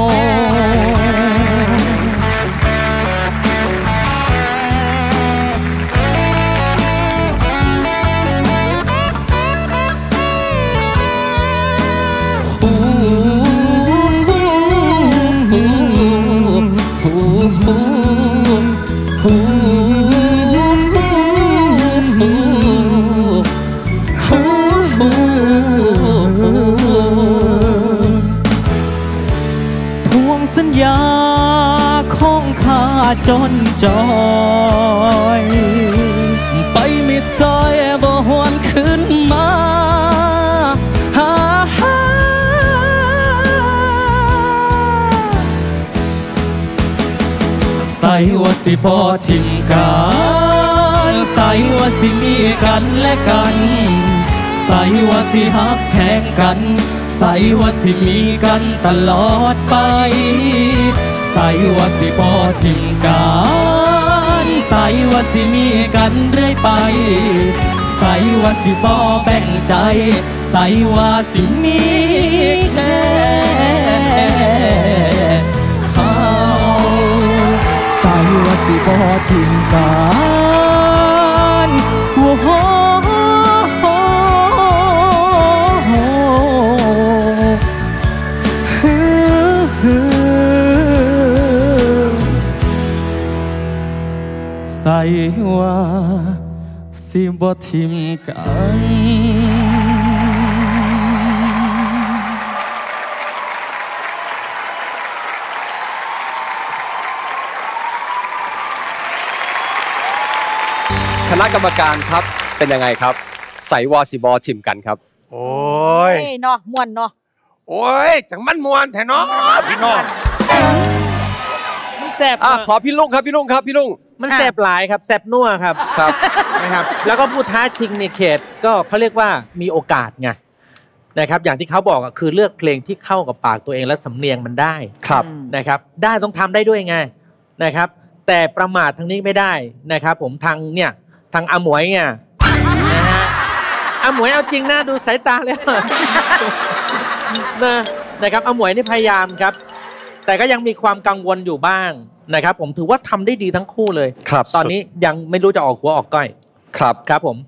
ทวงสัญญาของข้าจนจอยไปมิดจอยบ่หวนขึ้นมาใส่ว่าสิบ่ทิมกันใส่ว่าสิมีกันและกันใส่ว่าสิหักแทงกันใส่ว่าสิมีกันตลอดไปใส่ว่าสิบ่ทิมกันใส่ว่าสิมีกันเรื่อยไปใส่ว่าสิบ่แบ่งใจใส่ว่าสิมีแค่เฮาใส่ว่าสิบ่ทิมกันโอ้โหใส่ว่าสิบ่ทิมกัน
คณะกรรมการครับเป็นยังไงครับใส่วอสิบอทิมกันครับ
โอ้ยเนาะมวนเนาะโอ้ยจังมันมวนแท้เนาะพี่น้อง
มันแสบ
อ่ะขอพี่ลุงครับพี่ลุงครับพี่ลุง
มันแสบหลายครับแสบนัวครับ
ครับ
นะครับแล้วก็ผู้ท้าชิงในเขตก็เขาเรียกว่ามีโอกาสไงนะครับอย่างที่เขาบอกอ่ะคือเลือกเพลงที่เข้ากับปากตัวเองและสำเนียงมันได้
ครับ
นะครับได้ต้องทำได้ด้วยไงนะครับแต่ประมาททางนี้ไม่ได้นะครับผมทางเนี่ยทางอาหมวยเนี่ยนะฮะอาหมวยเอาจริงนะดูสายตาแล้วนะนะครับอาหมวยนี่พยายามครับแต่ก็ยังมีความกังวลอยู่บ้างนะครับผมถือว่าทำได้ดีทั้งคู่เลย
ครับ
ตอนนี้ยังไม่รู้จะออกหัวออกก้อย
ครับ
ครับผม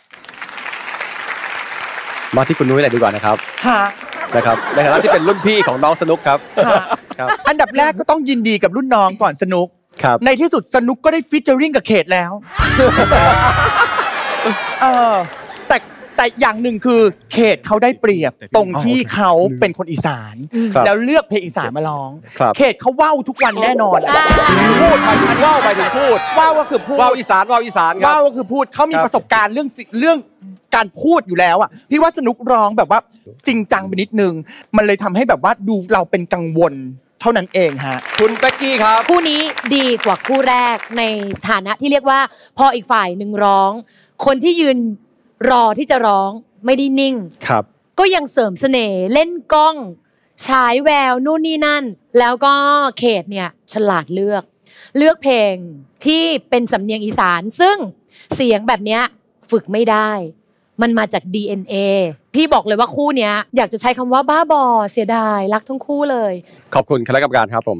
มาที่คุณนุ้ยเลยดีกว่านะครับนะครับในฐานะที่เป็นรุ่นพี่ของน้องสนุกครับ
อันดับแรกก็ต้องยินดีกับรุ่นน้องก่อนสนุกในที่สุดสนุกก็ได้ฟีเจอริ่งกับเขตแล้วเออแต่แต่อย่างหนึ่งคือเขตเขาได้เปรียบตรงที่เขาเป็นคนอีสานแล้วเลือกเพลงอีสานมาร้องเขตเขาว่าวทุกวันแน่นอนพูดมาถึงว่าวไปถึงพูดว่าวก็คือพูด
ว่าวอีสานว่าวอีสาน
ว่าวก็คือพูดเขามีประสบการณ์เรื่องเรื่องการพูดอยู่แล้วอ่ะพี่ว่าสนุกร้องแบบว่าจริงจังไปนิดนึงมันเลยทำให้แบบว่าดูเราเป็นกังวลเท่านั้นเองฮะ
คุณเป๊กกี้ครับ
คู่นี้ดีกว่าคู่แรกในสถานะที่เรียกว่าพออีกฝ่ายหนึ่งร้องคนที่ยืนรอที่จะร้องไม่ได้นิ่ง
ครับ
ก็ยังเสริมเสน่ห์เล่นกล้องฉายแววนู่นนี่นั่นแล้วก็เขตเนี่ยฉลาดเลือกเลือกเพลงที่เป็นสำเนียงอีสานซึ่งเสียงแบบเนี้ยฝึกไม่ได้มันมาจาก ดี เอ็น เอ พี่บอกเลยว่าคู่เนี้ยอยากจะใช้คำว่าบ้าบอเสียดายรักทั้งคู่เลย
ขอบคุณคณะกรรมการครับผม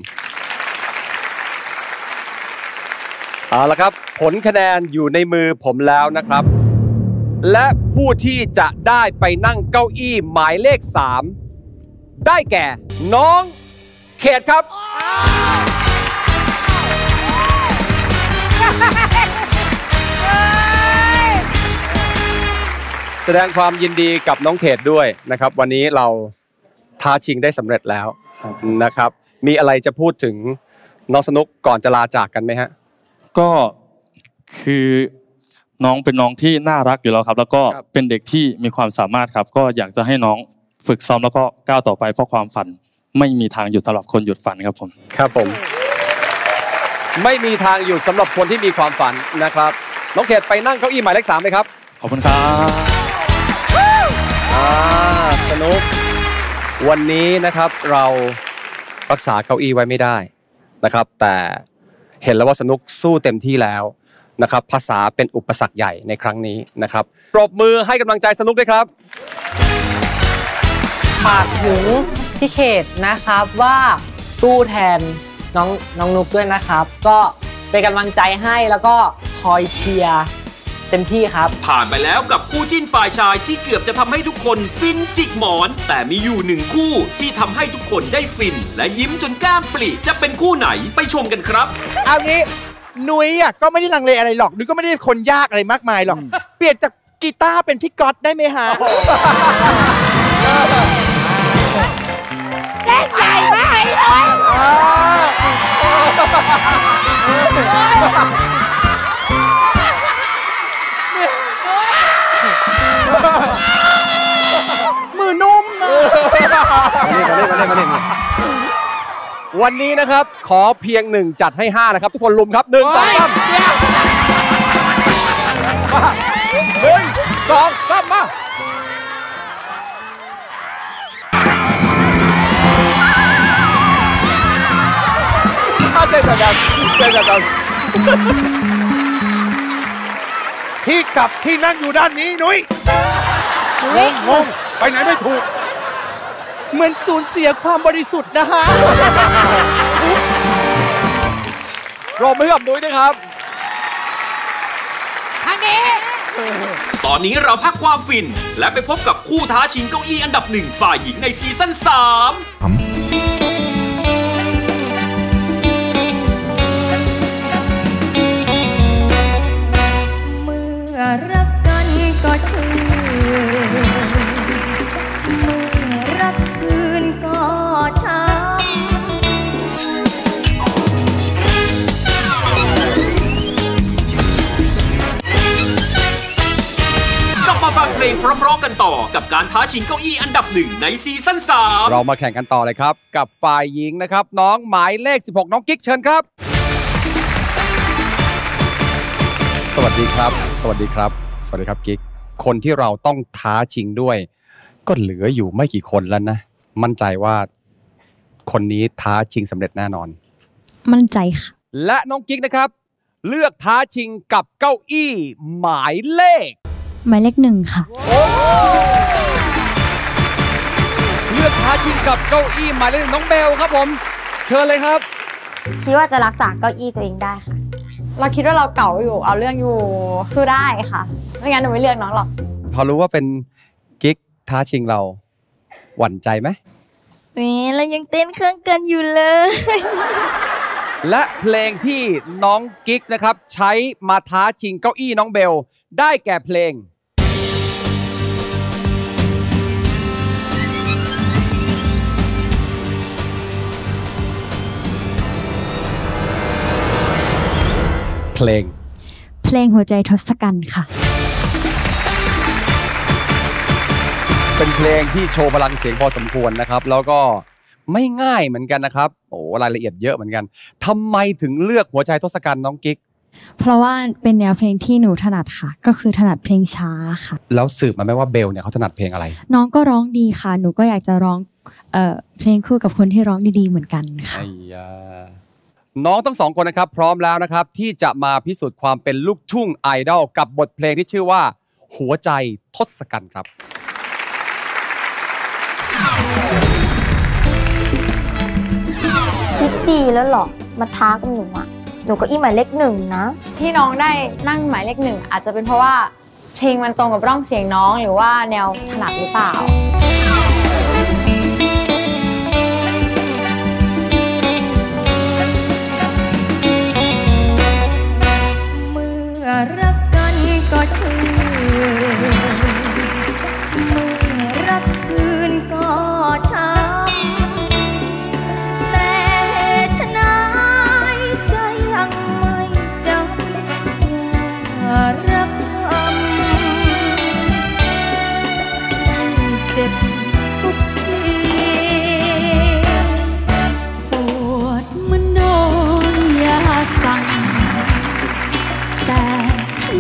เอาละครับผลคะแนนอยู่ในมือผมแล้วนะครับและผู้ที่จะได้ไปนั่งเก้าอี้หมายเลขสามได้แก่น้องเขตครับแสดงความยินดีกับน้องเขตด้วยนะครับวันนี้เราท้าชิงได้สำเร็จแล้วนะครับมีอะไรจะพูดถึง
น้องสนุกก่อนจะลาจากกันไหมฮะ
ก็คือน้องเป็นน้องที่น่ารักอยู่แล้วครับแล้วก็เป็นเด็กที่มีความสามารถครับก็อยากจะให้น้องฝึกซ้อมแล้วก็ก้าวต่อไปเพราะความฝันไม่มีทางหยุดสำหรับคนหยุดฝันครับผม
ครับผมไม่มีทางหยุดสำหรับคนที่มีความฝันนะครับน้องเขตไปนั่งเก้าอี้หมายเลขสามเลยครับ
ขอบคุณครับ
อ่าสนุกวันนี้นะครับเรารักษาเก้าอี้ไว้ไม่ได้นะครับแต่เห็นแล้วว่าสนุกสู้เต็มที่แล้วนะครับภาษาเป็นอุปสรรคใหญ่ในครั้งนี้นะครับปรบมือให้กำลังใจสนุกด้วยครับ
ฝากถึงพี่เขตนะครับว่าสู้แทนน้องน้องนุกด้วยนะครับก็เป็นกำลังใจให้แล้วก็คอยเชียร์เต็มที่ครับ
ผ่านไปแล้วกับคู่จิ้นฝ่ายชายที่เกือบจะทำให้ทุกคนฟินจิกหมอนแต่มีอยู่หนึ่งคู่ที่ทำให้ทุกคนได้ฟินและยิ้มจนแก้มปริจะเป็นคู่ไหนไปชมกันครับ
เอางี้นุ้ยอ่ะก็ไม่ได้ลังเลอะไรหรอกนุ้ยก็ไม่ได้คนยากอะไรมากมายหรอกเปลี่ยนจากกีตาร์เป็นพี่ก๊อตได้ไหมฮะเล่นใหญ่ไหมเลยมือนุ่มนะ
วันนี้นะครับขอเพียงหนึ่งจัดให้ห้านะครับทุกคนลุมครับหนึ่งสองสามหนึ่งสองสามมาเจ๊จัดการเจ๊จัดการ
ที่กลับที่นั่งอยู่ด้านนี้นุ้ยงงงงไปไหนไม่ถูกเหมือนสูญเสียความบริสุทธิ์นะฮะ
รบมือกับนุ้ยด้วยครับ
ทางนี้
ตอนนี้เราพักความฟินและไปพบกับคู่ท้าชิงเก้าอี้อันดับหนึ่งฝ่ายหญิงในซีซั่นสาม
เมื่อรักกันก็ชื่อเมื่อรักคืนก็ช้ำ
มาฟังเพลงเพราะๆกันต่อกับการท้าชิงเก้าอี้อันดับหนึ่งในซีซั่นสาม
เรามาแข่งกันต่อเลยครับกับฝ่ายหญิงนะครับน้องหมายเลขสิบหกน้องกิ๊กเชิญครับสวัสดีครับสวัสดีครับสวัสดีครับกิ๊กคนที่เราต้องท้าชิงด้วยก็เหลืออยู่ไม่กี่คนแล้วนะมั่นใจว่าคนนี้ท้าชิงสำเร็จแน่นอน
มั่นใจค่ะ
และน้องกิ๊กนะครับเลือกท้าชิงกับเก้าอี้หมายเลข
หมายเลขหนึ่งค่ะ
เลือกท้าชิงกับเก้าอี้หมายเลขหนึ่งน้องเบลครับผมเชิญเลยครับ
คิดว่าจะรักษาเก้าอี้ตัวเองได้ค่ะเราคิดว่าเราเก่าอยู่เอาเรื่องอยู่สู้ได้ค่ะไม่งั้นหนูไม่เลือกน้องหรอก
พอรู้ว่าเป็นกิ๊กท้าชิงเราหวั่นใจไหม
นี่เรายังเต้นเครื่องกันอยู่เลย
และเพลงที่น้องกิ๊กนะครับใช้มาท้าชิงเก้าอี้น้องเบลได้แก่เพลงเพลง
เพลงหัวใจทศกัณฐ์ค่ะ
เป็นเพลงที่โชว์พลังเสียงพอสมควรนะครับแล้วก็ไม่ง่ายเหมือนกันนะครับโอ้รายละเอียดเยอะเหมือนกันทำไมถึงเลือกหัวใจทศกัณฐ์น้องกิ๊ก
เพราะว่าเป็นแนวเพลงที่หนูถนัดค่ะก็คือถนัดเพลงช้าค่ะ
แล้วสืบมาไหมว่าเบลเนี่ยเขาถนัดเพลงอะไร
น้องก็ร้องดีค่ะหนูก็อยากจะร้องเอ่อเพลงคู่กับคนที่ร้องดีๆเหมือนกันค่ะ
น้องทั้งสองคนนะครับพร้อมแล้วนะครับที่จะมาพิสูจน์ความเป็นลูกทุ่งไอดอลกับบทเพลงที่ชื่อว่าหัวใจทศกัณฐ์ครับ
คิดดีแล้วหรอมาท้ากับหนูอ่ะหนูก็อี้หมายเลขหนึ่งนะที่น้องได้นั่งหมายเลขหนึ่งอาจจะเป็นเพราะว่าเพลงมันตรงกับร่องเสียงน้องหรือว่าแนวถนัดหรือเปล่า
เมื่อรักกันก็ชื่อเมื่อรักคืนก็ช้ำแต่ฉะนั้น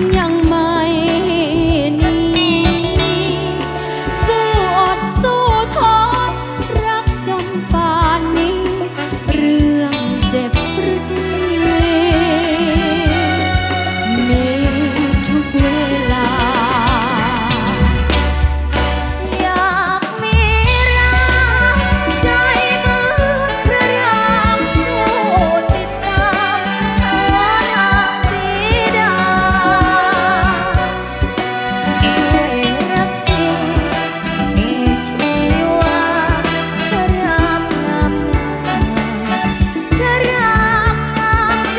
ยังไม่หนีสู้อดสู้ทนรักจนป่านนี้เรื่องเจ็บหรือดีมีทุกเวลาอยากมีรักใจเหมือนพระรามสู้ติดตามหาทางสีดาด้วยรักจริงมีชีวาพระรามงามหน้าพระรามงามใจ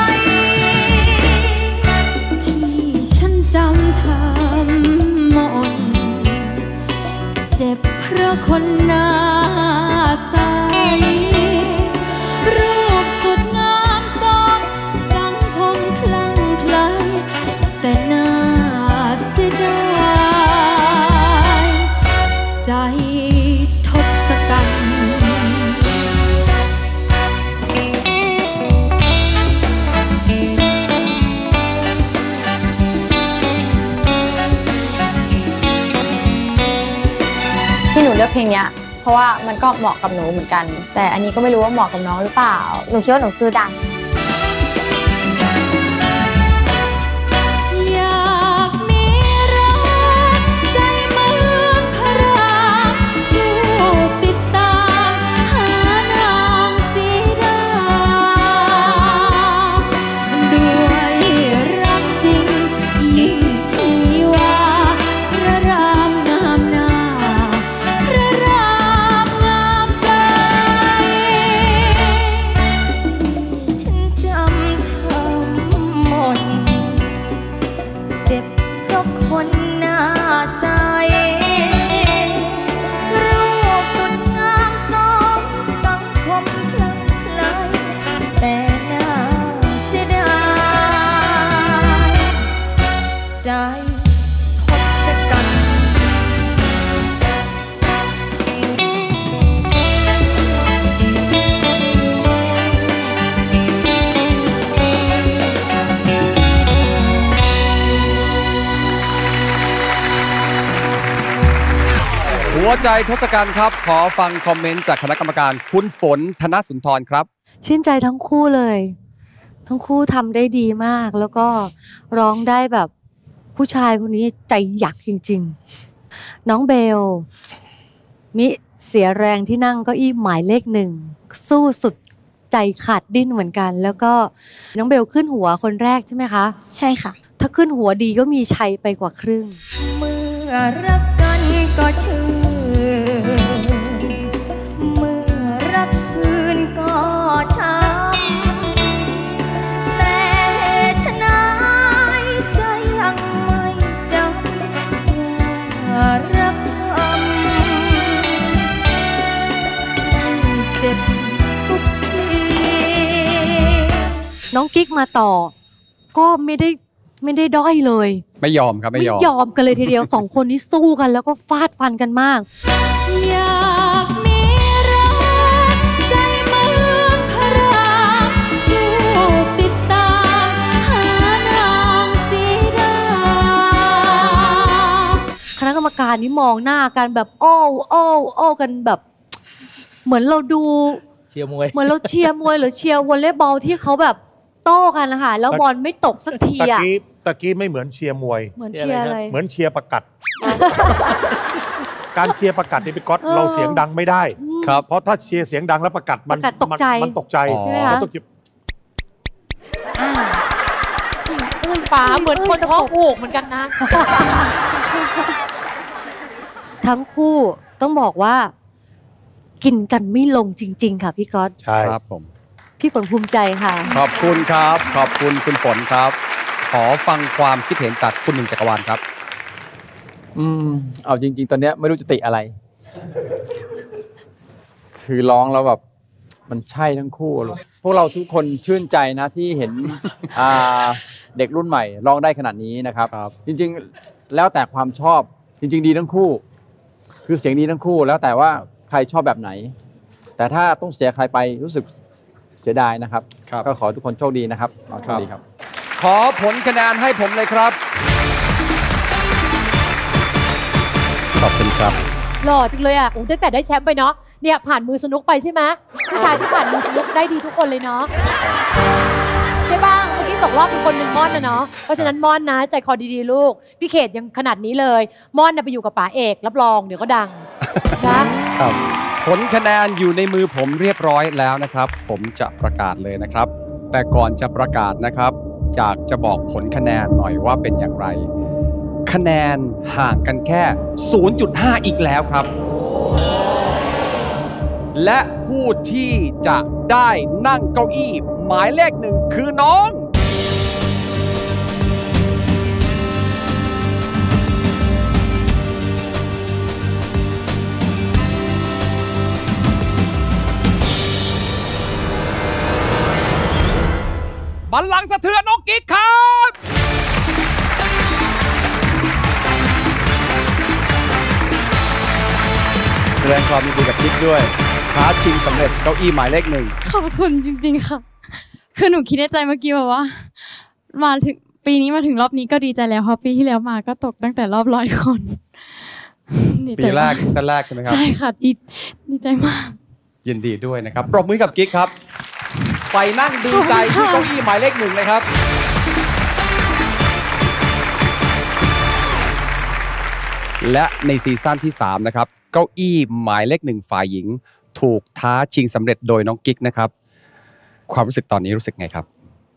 ที่ฉันจำช้ำหมดเจ็บเพราะคนหน้าใสรูปสุดงามสมสังคมคลั่งไคล้แต่น่าเสียดายใจทศกัณฐ์
ที่หนูเลือกเพลงเนี้ยเพราะว่ามันก็เหมาะกับหนูเหมือนกัน แต่อันนี้ก็ไม่รู้ว่าเหมาะกับน้องหรือเปล่าหนูคิดว่าหนูซื้อดัง
อยากมีรักใจเหมือนพระรามสู้ติดตามหานางสีดาด้วยรักจริงยิ่งชีวาพระรามงามหน้าพระรามงามใจ ฉันจำช้ำหมดเจ็บเพราะคนหน้าใสรูปสุดงามสมสังคมคลั่งไคล้แต่น่าเสียดายใจทศกัณฐ์
หัวใจทศกัณฐ์ครับ ขอฟังคอมเมนต์จากคณะกรรมการคุณฝนธนสุนทรครับ
ชื่นใจทั้งคู่เลย ทั้งคู่ทำได้ดีมาก แล้วก็ร้องได้แบบผู้ชายคนนี้ใจหยักจริงๆ น้องเบล มิเสียแรงที่นั่งเก้าอี้หมายเลขหนึ่ง สู้สุดใจขาดดิ้นเหมือนกัน แล้วก็น้องเบลขึ้นหัวคนแรกใช่ไหมคะ
ใช่ค่ะ
ถ้าขึ้นหัวดีก็มีชัยไปกว่าครึ่ง
เมื่อรักกันก็ชื่นเมื่อรักคืนก็ช้ำแต่ฉะนั้นใจยังไม่จำว่ารักทำเจ็บทุกที
น้องกิ๊กมาต่อ ก็ไม่ได้ไม่ได้ด้อยเลย
ไม่ยอมครับไม่
ไม่
ยอม
ยอมกันเลยทีเดียว สองคนนี้สู้กันแล้วก็ฟาดฟันกันมาก
อยากมีรักใจเหมือนพระรามสู้ติดตามหานางสีดา
คณะกรรมการนี่มองหน้ากันแบบโอ้โอ้โอ้กันแบบ เหมือนเราดู
เชียร์มวย
เหมือนเราเชียร์มวยหรือเชียร์วอลเลย์บอลที่เขาแบบโต้กันนะคะแล้วบอลไม่ตกสักที
ตะ
อ่ะ
กี้ตะกี้ไม่เหมือนเชียร์มวย
เหมือนเชียร์อะไร
เหมือนเชียร์ประกัด การเชียร์ประกัดนี่พี่ก๊อต
เออ
เราเสียงดังไม่ได้
ครับ
เพราะถ้าเชียร์เสียงดังแล้วประกัดมัน
ประกัดตกใจ
มันตกใจ
ใช่ไหมคะ
นต้องเก็บ
ป๋าเหมือนคนท้องผูกเหมือนกันนะ
ทั้งคู่ต้องบอกว่า กินกันไม่ลงจริง ๆ ค่ะพี่ก๊อต
ใช่
ครับผม
พี่ฝนภูมิใจค่ะ
ขอบคุณครับ ขอบคุณคุณฝนครับ ขอฟังความคิดเห็นจากคุณหนึ่งจักรวาลครับ
อืมเอาจริง ๆ ตอนเนี้ยไม่รู้จะติอะไร คือร้องแล้วแบบมันใช่ทั้งคู่เลยพวกเราทุกคนชื่นใจนะที่เห็น อ่าเด็กรุ่นใหม่ร้องได้ขนาดนี้นะครับ จริงๆแล้วแต่ความชอบจริง ๆ ดีทั้งคู่ คือเสียงดีทั้งคู่แล้วแต่ว่าใครชอบแบบไหน แต่ถ้าต้องเสียใครไปรู้สึกเสียดายนะครับ ก็ขอทุกคนโชคดีนะครับขอโชคดีครับ
ข
ขอผลคะแนนให้ผมเลยครับขอบคุณครับ
หล่อจังเลยอ่ะโอ้ตั้งแต่ได้แชมป์ไปเนาะเนี่ยผ่านมือสนุกไปใช่ไหมผู้ชายที่ผ่านมือสนุกได้ดีทุกคนเลยเนาะใช่บ้างเมื่อกี้ตกรอบเป็นคนหนึ่งม่อนนะเนาะเพราะฉะนั้นม่อนนะใจคอดีๆลูกพี่เขตยังขนาดนี้เลยม่อนนะไปอยู่กับป๋าเอกรับรองเดี๋ยวก็ดังนะครับ
ผลคะแนนอยู่ในมือผมเรียบร้อยแล้วนะครับผมจะประกาศเลยนะครับแต่ก่อนจะประกาศนะครับอยากจะบอกผลคะแนนหน่อยว่าเป็นอย่างไรคะแนนห่างกันแค่ ศูนย์จุดห้า อีกแล้วครับและผู้ที่จะได้นั่งเก้าอี้หมายเลขหนึ่งคือน้องบัลลังก์สะเทือนน้องกิ๊กครับแสดงความยินดีกับกิ๊กด้วยท้าชิงสำเร็จเก้าอี้หมายเลขหนึ่ง
ขอบคุณจริงๆค่ะคือหนูคิดในใจเมื่อกี้แบบว่ามาถึงปีนี้มาถึงรอบนี้ก็ดีใจแล้วเพราะปีที่แล้วมาก็ตกตั้งแต่รอบร้อยคน
ปีแรกเซตแรกใช่ไหมครับ
ใช่ค่ะดีดีใจมาก
ยินดีด้วยนะครับปรบมือกับกิ๊กครับไปนั่งดูใจที่เก้าอี้หมายเลขหนึ่งเลยครับและในซีซั่นที่สามนะครับเก้าอี้หมายเลขหนึ่งฝ่ายหญิงถูกท้าชิงสำเร็จโดยน้องกิ๊กนะครับความรู้สึกตอนนี้รู้สึกไงครับ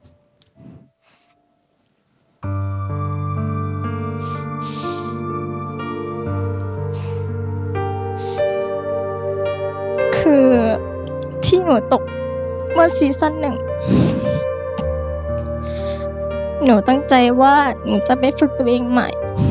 คือที่หนูตกเมื่อซีซั่นหนึ่งหนูตั้งใจว่าหนูจะไปฝึกตัวเองใหม่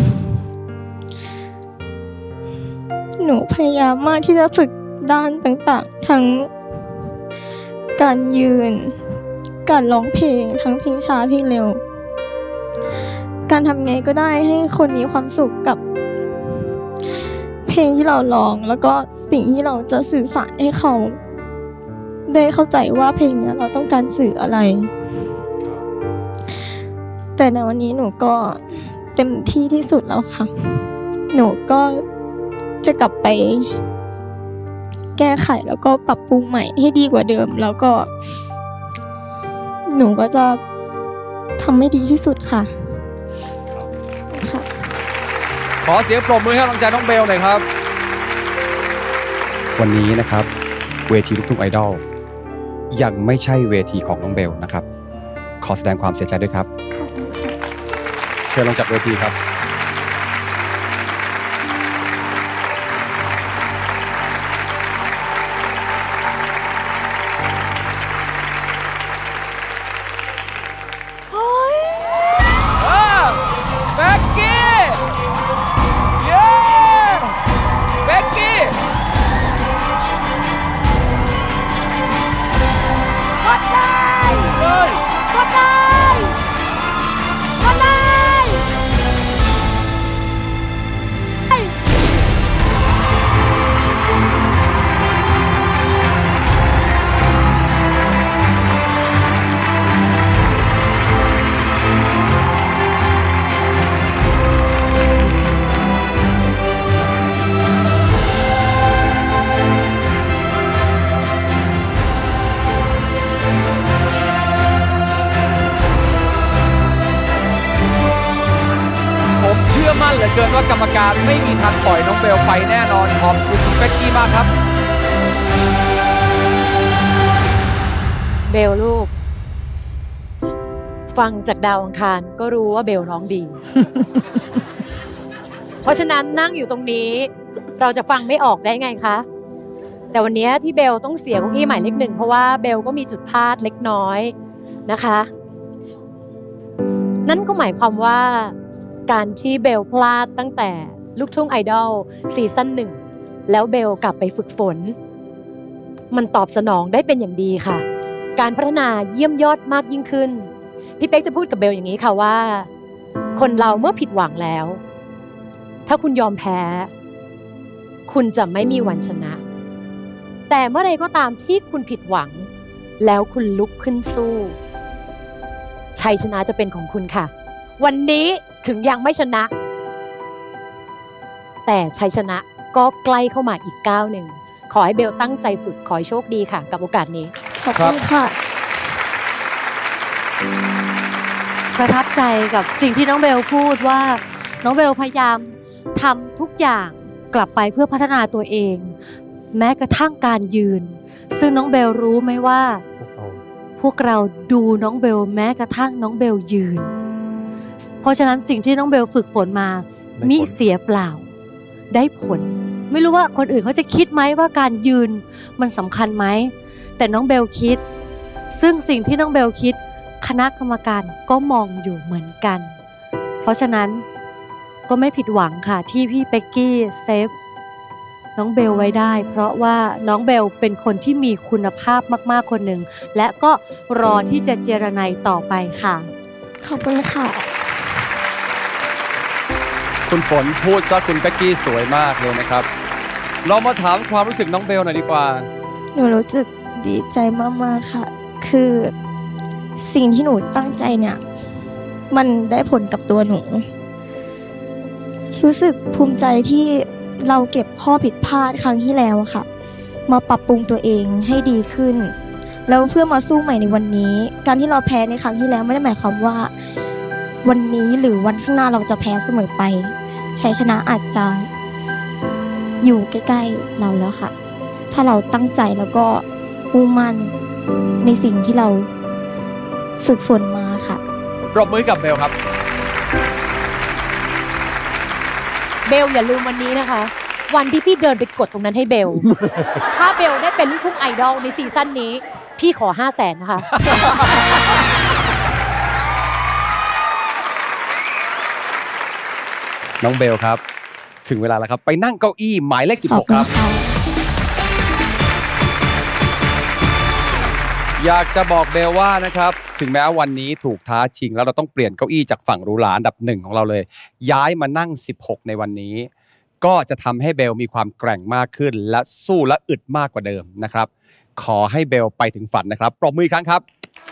หนูพยายามมากที่จะฝึกด้านต่างๆทั้งการยืนการร้องเพลงทั้งเพลงช้าเพลงเร็วการทำไงก็ได้ให้คนมีความสุขกับเพลงที่เราร้องแล้วก็สิ่งที่เราจะสื่อสารให้เขาได้เข้าใจว่าเพลงนี้เราต้องการสื่ออะไรแต่ในวันนี้หนูก็เต็มที่ที่สุดแล้วค่ะหนูก็จะกลับไปแก้ไขแล้วก็ปรับปรุงใหม่ให้ดีกว่าเดิมแล้วก็หนูก็จะทำให้ดีที่สุดค่ะ
ขอเสียงปรบมือให้กำลังใจน้องเบลหน่อยครับวันนี้นะครับเวทีลูกทุ่งไอดอลยังไม่ใช่เวทีของน้องเบลนะครับขอแสดงความเสียใจด้วยครับเชิญลงจากเวทีครับเหลือเกินว่ากรรมการไม่มีทางปล่อยน้องเบลไปแน่นอนขอบคุณเป๊กกี้มากครับ
เบลลูกฟังจากดาวอังคารก็รู้ว่าเบลร้องดี เพราะฉะนั้นนั่งอยู่ตรงนี้เราจะฟังไม่ออกได้ไงคะแต่วันนี้ที่เบลต้องเสียเก้าอี้หมายเลขหนึ่งเพราะว่าเบลก็มีจุดพลาดเล็กน้อยนะคะนั่นก็หมายความว่าการที่เบลพลาดตั้งแต่ลูกทุ่งไอดอลซีซั่นหนึ่งแล้วเบลกลับไปฝึกฝนมันตอบสนองได้เป็นอย่างดีค่ะการพัฒนาเยี่ยมยอดมากยิ่งขึ้นพี่เป๊กจะพูดกับเบลอย่างนี้ค่ะว่าคนเราเมื่อผิดหวังแล้วถ้าคุณยอมแพ้คุณจะไม่มีวันชนะแต่เมื่อไรก็ตามที่คุณผิดหวังแล้วคุณลุกขึ้นสู้ชัยชนะจะเป็นของคุณค่ะวันนี้ถึงยังไม่ชนะแต่ชัยชนะก็ใกล้เข้ามาอีกก้าวหนึ่งขอให้เบลตั้งใจฝึกขอให้โชคดีค่ะกับโอกาสนี้
ขอบคุณค่ะ
ประทับใจกับสิ่งที่น้องเบลพูดว่าน้องเบลพยายามทำทุกอย่างกลับไปเพื่อพัฒนาตัวเองแม้กระทั่งการยืนซึ่งน้องเบลรู้ไหมว่าพวกเราดูน้องเบลแม้กระทั่งน้องเบลยืนเพราะฉะนั้นสิ่งที่น้องเบลฝึกฝนมามิเสียเปล่าได้ผลไม่รู้ว่าคนอื่นเขาจะคิดไหมว่าการยืนมันสำคัญไหมแต่น้องเบลคิดซึ่งสิ่งที่น้องเบลคิดคณะกรรมการก็มองอยู่เหมือนกันเพราะฉะนั้นก็ไม่ผิดหวังค่ะที่พี่เป๊กกี้เซฟน้องเบลไว้ได้เพราะว่าน้องเบลเป็นคนที่มีคุณภาพมากๆคนหนึ่งและก็รอที่จะเจรไนต่อไปค่ะ
ขอบคุณค่ะ
คุณฝนพูดซะคุณเป๊กกี้สวยมากเลยนะครับเรามาถามความรู้สึกน้องเบลหน่อยดีกว่า
หนูรู้สึกดีใจมากๆค่ะคือสิ่งที่หนูตั้งใจเนี่ยมันได้ผลกับตัวหนูรู้สึกภูมิใจที่เราเก็บข้อผิดพลาดครั้งที่แล้วค่ะมาปรับปรุงตัวเองให้ดีขึ้นแล้วเพื่อมาสู้ใหม่ในวันนี้การที่เราแพ้ในครั้งที่แล้วไม่ได้หมายความว่าวันนี้หรือวันข้างหน้าเราจะแพ้เสมอไปชัยชนะอาจจะอยู่ใกล้ๆเราแล้วค่ะถ้าเราตั้งใจแล้วก็มุ่งมั่นในสิ่งที่เราฝึกฝนมาค่ะ
ปรบมือกับเบลครับ
เบลอย่าลืมวันนี้นะคะวันที่พี่เดินไปกดตรงนั้นให้เบล ถ้าเบลได้เป็นลูกทุ่งไอดอลในซีซั่นนี้พี่ขอห้าแสนนะคะ
น้องเบลครับถึงเวลาแล้วครับไปนั่งเก้าอี้หมายเลขสิบหกครับอยากจะบอกเบลว่านะครับถึงแม้วันนี้ถูกท้าชิงแล้วเราต้องเปลี่ยนเก้าอี้จากฝั่งหรูหราอันดับหนึ่งของเราเลยย้ายมานั่งสิบหกในวันนี้ก็จะทำให้เบลมีความแกร่งมากขึ้นและสู้และอึดมากกว่าเดิมนะครับขอให้เบลไปถึงฝันนะครับปรบมืออีกครั้งครับ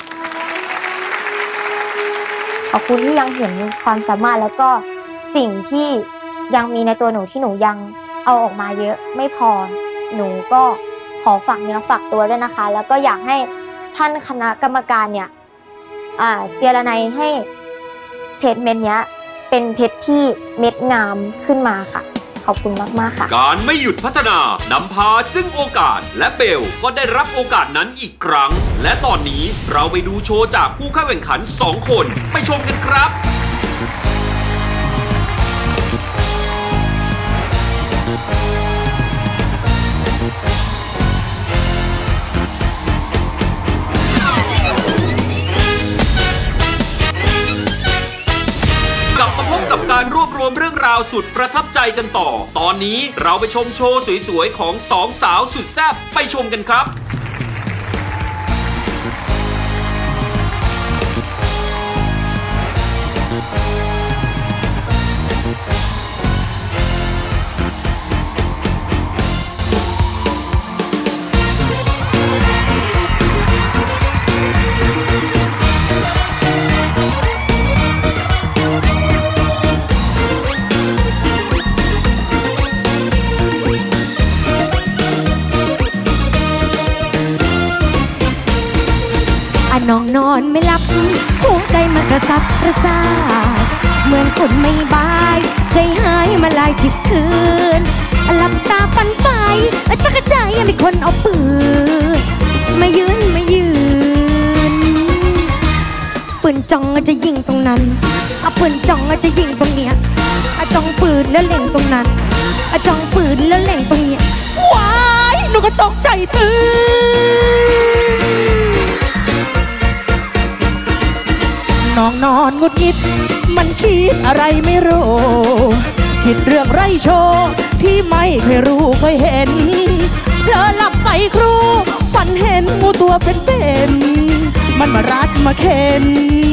ขอบคุณที่ยังเห็นความสามารถแล้วก็สิ่งที่ยังมีในตัวหนูที่หนูยังเอาออกมาเยอะไม่พอหนูก็ขอฝากเนื้อฝากตัวด้วยนะคะแล้วก็อยากให้ท่านคณะกรรมการเนี่ยเจรไนให้เพชรเม็ดนี้เป็นเพชรที่เม็ดงามขึ้นมาค่ะขอบคุณมากๆค่ะ
การไม่หยุดพัฒนานำพาซึ่งโอกาสและเบลก็ได้รับโอกาสนั้นอีกครั้งและตอนนี้เราไปดูโชว์จากผู้เข้าแข่งขันสองคนไปชมกันครับกับการรวบรวมเรื่องราวสุดประทับใจกันต่อตอนนี้เราไปชมโชว์สวยๆของสองสาวสุดแซ่บไปชมกันครับ
น้องนอนไม่หลับหัวใจมันกระซับกระซ่ายเหมือนคนไม่บายใจหายมาหลายสิบคืนหลับตาฝันไปตะกะใจยังมีคนเอาปืนมายืนมายืนปืนจ้องจะยิงตรงนั้นเอาปืนจ้องจะยิงตรงเนี้ยจ้องปืนแล้วเล็งตรงนั้นจ้องปืนแล้วเล็งตรงเนี้ยว้ายหนูก็ตกใจตื่น
น้องนอนงุดหงิดมันคิดอะไรไม่รู้คิดเรื่องไรโชว์ที่ไม่เคยรู้เคยเห็นเพลอหลับไปครูฝันเห็นงูตัวเป็นๆมันมารัดมาเข็น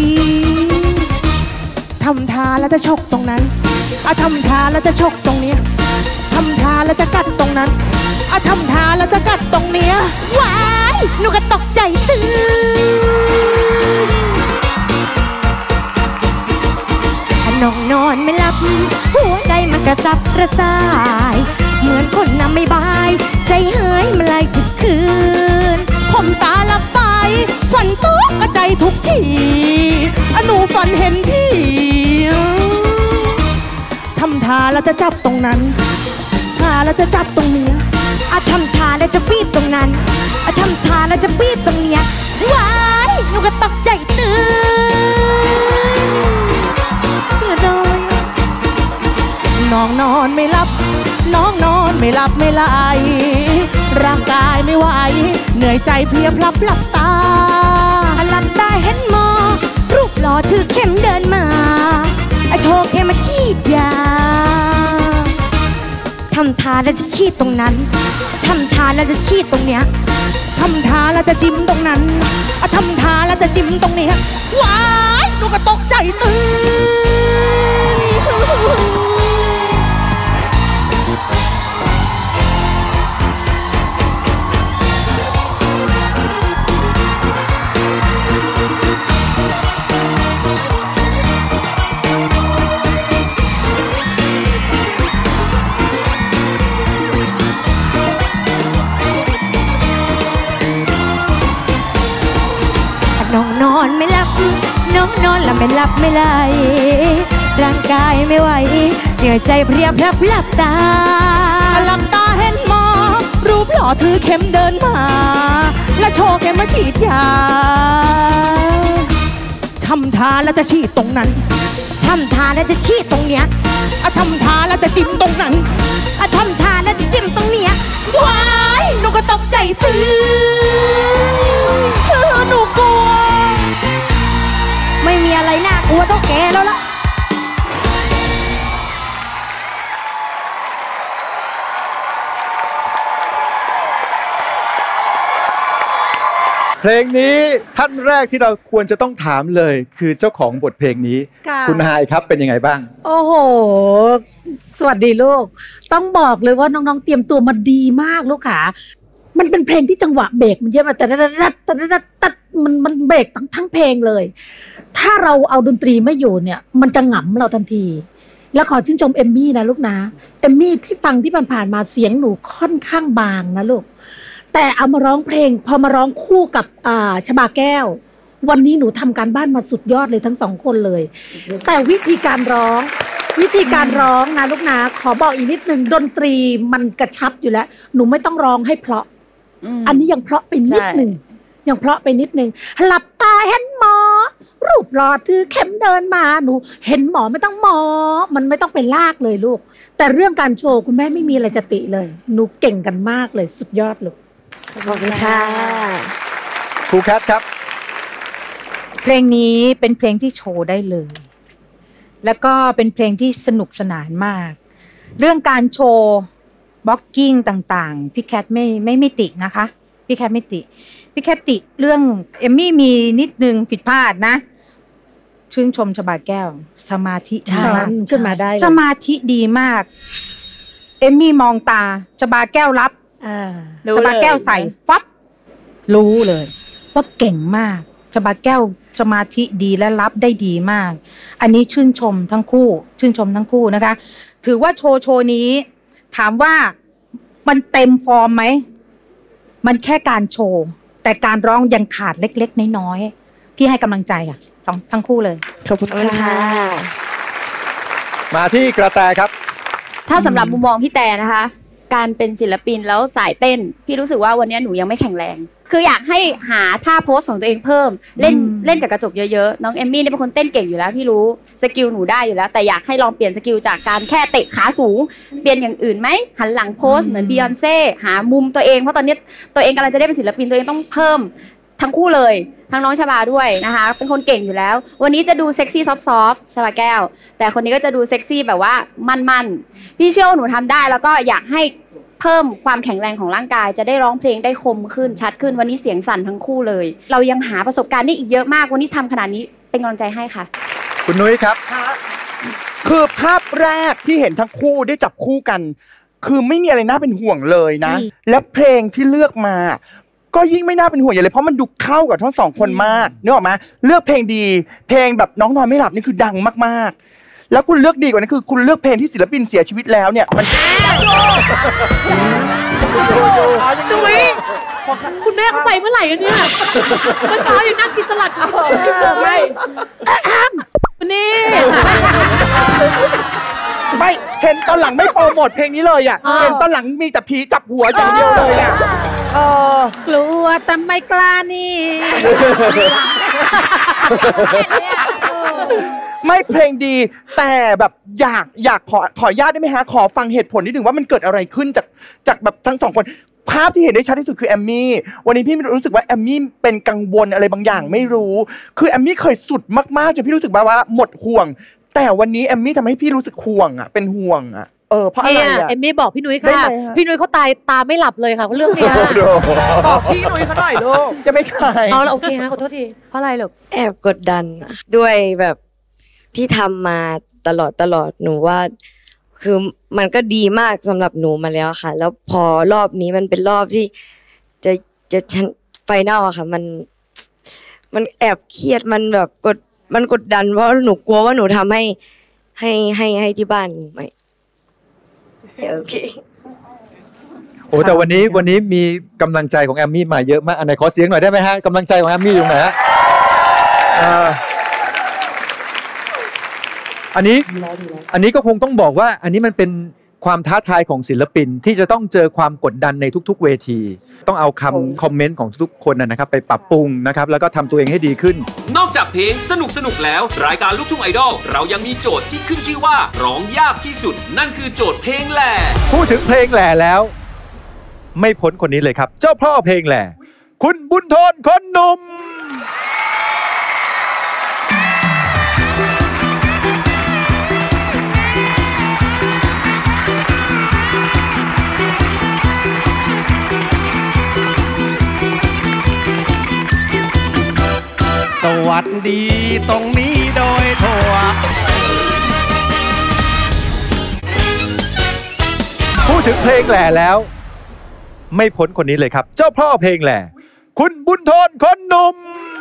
ทำท่าแล้วจะชกตรงนั้นอะทำท่าแล้วจะชกตรงเนี้ยทำท่าแล้วจะกัดตรงนั้นอะทำท่าแล้วจะกัดตรงเนี้ย
ว้ายหนูก็ตกใจตื่นน้องนอนไม่หลับหัวใจมันกระสับกระส่ายเหมือนคนนำไม่บายใจหายมาลายทุกคืน
ผมตาลับไปฝันตกกระใจทุกทีอหนูฝันเห็นพี่ทำท่าแล้วจะจับตรงนั้นท่าแล้วจะจับตรงเนี้ย
อะทำท่าแล้วจะบีบตรงนั้นอะทำท่าแล้วจะบีบตรงเนี้ยว้ายหนูก็ตกใจตื่น
เสียดายน้องนอนไม่หลับน้องนอนไม่หลับไม่ไหลร่างกายไม่ไหวเหนื่อยใจเพลียพลับหลับตา
หลับตาเห็นหมอรูปหล่อถือเข็มเดินมาโชว์เข็มมาฉีดยาทำท่าแล้วจะฉีดตรงนั้นทำท่าแล้วจะฉีดตรงเนี้ย
ทำท่าแล้วจะจิ้มตรงนั้นทำท่าแล้วจะจิ้มตรงเนี้ยว้ายหนูก็ตกใจตื่น
น้องนอนไม่หลับน้องนอนหลับไม่หลับไม่ไหลร่างกายไม่ไหวเหนื่อยใจเพลียพลับหลับตา
หลับตาเห็นหมอรูปหล่อถือเข็มเดินมาและโชว์เข็มมาฉีดยาทำท่าแล้วจะฉีดตรงนั้น
ทำท่าแล้วจะฉีดตรงเนี้ย
ทำท่าแล้วจะจิ้มตรงนั้น
ทำท่าแล้วจะจิ้มตรงเนี้ย
ว้ายหนูก็ตกใจตื่นหนูกลัว
ไม่มีอะไรน่ากลัวเท่าแกแล้วล่ะ
เพลงนี้ท่านแรกที่เราควรจะต้องถามเลยคือเจ้าของบทเพลงนี้คุณไฮครับเป็นยังไงบ้าง
โอ้โหสวัสดีลูกต้องบอกเลยว่าน้องๆเตรียมตัวมาดีมากลูกขามันเป็นเพลงที่จังหวะเบรกมันเยอะมาแต่ตัดตัดตัดตัดมันมันเบรกทั้งทั้งเพลงเลยถ้าเราเอาดนตรีไม่อยู่เนี่ยมันจะหงำเราทันทีแล้วขอชื่นชมเอมมี่นะลูกนะเอมมี่ที่ฟังที่ผ่านๆมาเสียงหนูค่อนข้างบางนะลูกแต่เอามาร้องเพลงพอมาร้องคู่กับอ่าชบาแก้ววันนี้หนูทำการบ้านมาสุดยอดเลยทั้งสองคนเลยแต่วิธีการร้องวิธีการร้องนะลูกนะขอบอกอีกนิดนึงดนตรีมันกระชับอยู่แล้วหนูไม่ต้องร้องให้เพราะอันนี้ยังเพราะไปนิดนึงยังเพราะไปนิดนึงหลับตาเห็นหมอรูปหล่อถือเข็มเดินมาหนูเห็นหมอไม่ต้องหมอมันไม่ต้องไปลากเลยลูกแต่เรื่องการโชว์คุณแม่ไม่มีอะไรจะติเลยหนูเก่งกันมากเลยสุดยอดลูก
ขอบคุณค่ะ
ครูแคทครับ
เพลงนี้เป็นเพลงที่โชว์ได้เลยแล้วก็เป็นเพลงที่สนุกสนานมากเรื่องการโชว์บล็อกกิ้งต่างๆพี่แคทไม่ไม่ไม่ตินะคะพี่แคทไม่ติพี่แคทติเรื่องเอมมี่มีนิดนึงผิดพลาดนะชื่นชมชบาแก้วสมาธิ
ขึ้นมาได้
สมาธิดีมากเอมมี่มองตาชบาแก้วรับชบาแก้วใส่ฟับรู้เลยว่าเก่งมากชบาแก้วสมาธิดีและรับได้ดีมากอันนี้ชื่นชมทั้งคู่ชื่นชมทั้งคู่นะคะถือว่าโชว์โชว์นี้ถามว่ามันเต็มฟอร์มไหมมันแค่การโชว์แต่การร้องยังขาดเล็กๆน้อยๆพี่ให้กำลังใจค่ะทั้งทั้งคู่เลย
ขอบคุณค่ะมาที่กระแตครับ
ถ้าสำหรับมุมมองพี่แต่นะคะการเป็นศิลปินแล้วสายเต้นพี่รู้สึกว่าวันนี้หนูยังไม่แข็งแรงคืออยากให้หาท่าโพสของตัวเองเพิ่มเล่นเล่นกับกระจกเยอะๆน้องเอมมี่เนี่ยเป็นคนเต้นเก่งอยู่แล้วพี่รู้สกิลหนูได้อยู่แล้วแต่อยากให้ลองเปลี่ยนสกิลจากการแค่เตะขาสูงเปลี่ยนอย่างอื่นไหมหันหลังโพสเหมือนบียอนเซ่หามุมตัวเองเพราะตอนนี้ตัวเองกำลังจะได้เป็นศิลปินตัวเองต้องเพิ่มทั้งคู่เลยทั้งน้องชบาด้วยนะคะเป็นคนเก่งอยู่แล้ววันนี้จะดูเซ็กซี่ซอฟต์ๆชบาแก้วแต่คนนี้ก็จะดูเซ็กซี่แบบว่ามั่นๆพี่เชื่อว่าหนูทำได้แล้วก็อยากให้เพิ่มความแข็งแรงของร่างกายจะได้ร้องเพลงได้คมขึ้นชัดขึ้นวันนี้เสียงสั่นทั้งคู่เลยเรายังหาประสบการณ์ได้อีกเยอะมากวันนี้ทำขนาดนี้เป็นกำลังใจให้ค่ะ
คุณนุ้ยครับ
คือภาพแรกที่เห็นทั้งคู่ได้จับคู่กันคือไม่มีอะไรน่าเป็นห่วงเลยนะและเพลงที่เลือกมาก็ยิ่งไม่น่าเป็นห่วงอย่างเลยเพราะมันดูเข้ากับทั้งสองคนมากนึกออกไหมเลือกเพลงดีเพลงแบบน้องนอนไม่หลับนี่คือดังมากๆแล้วคุณเลือกดีกว่านั้นคือคุณเลือกเพลงที่ศิลปินเสียชีวิตแล้วเนี่ยมัน
ดุยคุณแม่เขาไปเมื่อไหร่กันเนี่ยเมื่อเช้ายังนั่งกินสลัดอยู่เลยนี่
ไม่เห็นตอนหลังไม่โปรโมทเพลงนี้เลยอ่ะเห็นตอนหลังมีแต่ผีจับหัวอย่างเดียวเลยอ่ะ
กลัวแต่ไม่กล้านี่
ไม่เพลงดีแต่แบบอยากอยากขอขออนุญาตได้ไหมฮะขอฟังเหตุผลนิดหนึ่งว่ามันเกิดอะไรขึ้นจากจากแบบทั้งสองคนภาพที่เห็นได้ชัดที่สุดคือแอมมี่วันนี้พี่รู้สึกว่าแอมมี่เป็นกังวลอะไรบางอย่างไม่รู้คือแอมมี่เคยสุดมากๆจนพี่รู้สึกว่าหมดห่วงแต่วันนี้แอมมี่ทำให้พี่รู้สึกห่วงอ่ะเป็นห่วงอ่ะเออเพราะอะไรอ่ะ
เอมมี่บอกพี่นุ้ยค่ะพี่นุ้ยเขาตายตาไม่หลับเลยค่ะเรื่องนี้
บอกพี่นุ้ยเขาหน่อยลูกจะไม่ขาย
เอาละโอเคฮะขอโทษทีเพราะอะไรลูก
แอบกดดันด้วยแบบที่ทำมาตลอดตลอดหนูว่าคือมันก็ดีมากสำหรับหนูมาแล้วค่ะแล้วพอรอบนี้มันเป็นรอบที่จะจะชั้นไฟนอลอะค่ะมันมันแอบเครียดมันแบบกดมันกดดันเพราะหนูกลัวว่าหนูทำให้ให้ให้ให้ที่บ้านไม่โอเค
โอ้แต่วันนี้วันนี้มีกำลังใจของแอมมี่มาเยอะมากอันไหนขอเสียงหน่อยได้ไหมฮะกำลังใจของแอมมี่อยู่ไหนฮะอันนี้อันนี้ก็คงต้องบอกว่าอันนี้มันเป็นความท้าทายของศิลปินที่จะต้องเจอความกดดันในทุกๆเวทีต้องเอาคำคอมเมนต์ของทุกๆคนนะครับไปปรับปรุงนะครับแล้วก็ทำตัวเองให้ดีขึ้น
นอกจากเพลงสนุกสนุกแล้วรายการลูกทุ่งไอดอลเรายังมีโจทย์ที่ขึ้นชื่อว่าร้องยากที่สุดนั่นคือโจทย์เพลงแหล่
พูดถึงเพลงแหล่แล้วไม่พ้นคนนี้เลยครับเจ้าพ่อเพลงแหล่คุณบุญโทนคนหนุ่ม
สวัสดีตรงนี้โดยทั่ว
พูดถึงเพลงแหล่แล้วไม่พ้นคนนี้เลยครับเจ้าพ่อเพลงแหล่คุณบุญโทนคนหนุ่ม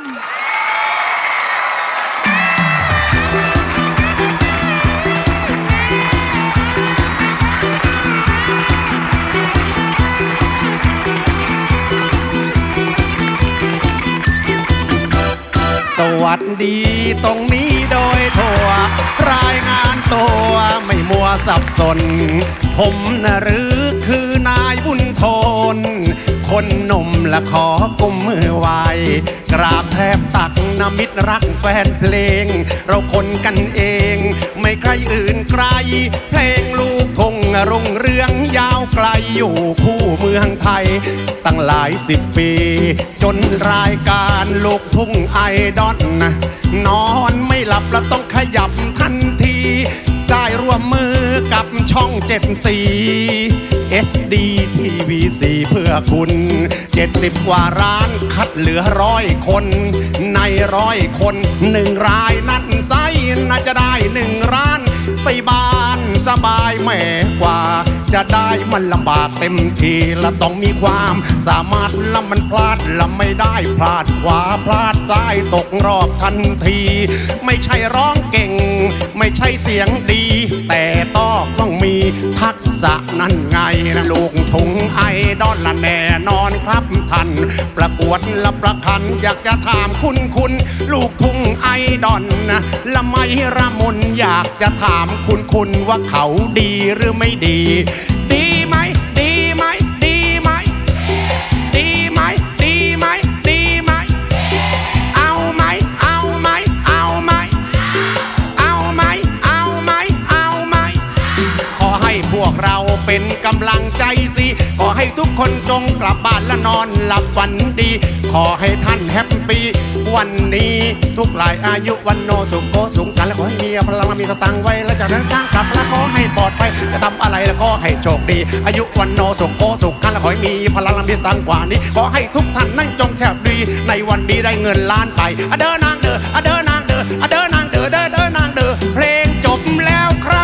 สวัสดีตรงนี้โดยทั่วรายงานตัวไม่มัวสับสนผมนะหรือคือนายบุญโทนคนหนุ่มและขอกุมมือไหวกราบแทบตักนมิตรรักแฟนเพลงเราคนกันเองไม่ใครอื่นไกลเพลงลูกทุ่งรุ่งเรืองยาวไกลอยู่คู่เมืองไทยตั้งหลายสิบปีจนรายการลูกทุ่งไอดอลนะนอนไม่หลับแล้วต้องขยับทันทีได้ร่วมมือกับช่องเจ็ดสี เอส ดี ที วี สี่ เพื่อคุณเจ็ดสิบกว่าร้านคัดเหลือร้อยคนในร้อยคนหนึ่งรายนั่นไซน่าจะได้หนึ่งร้านไปบ้านสบายแม่กว่าจะได้มันลำบากเต็มทีและต้องมีความสามารถและมันพลาดและไม่ได้พลาดขวาพลาดซ้ายตกรอบทันทีไม่ใช่ร้องเก่งไม่ใช่เสียงดีแต่ต้องมีทักษะนั่นไงนะลูกทุ่งไอดอลละแน่นอนครับท่านประกวดและประคันอยากจะถามคุณคุณลูกทุ่งไอดอลนะละไม่ระมนอยากจะถามคุณคุณว่าเขาดีหรือไม่ดีดีไหมดีไหมดีไหมดีไหมดีไหมดีไหมเอาไหมเอาไหมเอาไหมเอาไหมเอาไหมเอาไหมขอให้พวกเราเป็นกำลังใจสิขอให้ทุกคนจงกลับบ้านและนอนหลับฝันดีขอให้ท่านแฮปปี้วันนี้ทุกหลายอายุวันโนสุขโกสุขกันและขอให้มีพลังมีสตังไว้แล้วจากนั้นทางกลับและขอให้ปลอดภัยจะทำอะไรแล้วก็ให้โชคดีอายุวันโนสุขโกสุขกันและขอให้มีพลังมีสตังกว่านี้ขอให้ทุกท่านนั่งจงแคบดีในวันนี้ได้เงินล้านไปอเดินนางเด้ออเดินนางเด้ออเดินนางเด้อเด้อเดินนางเด้อเพลงจบแล้วครับ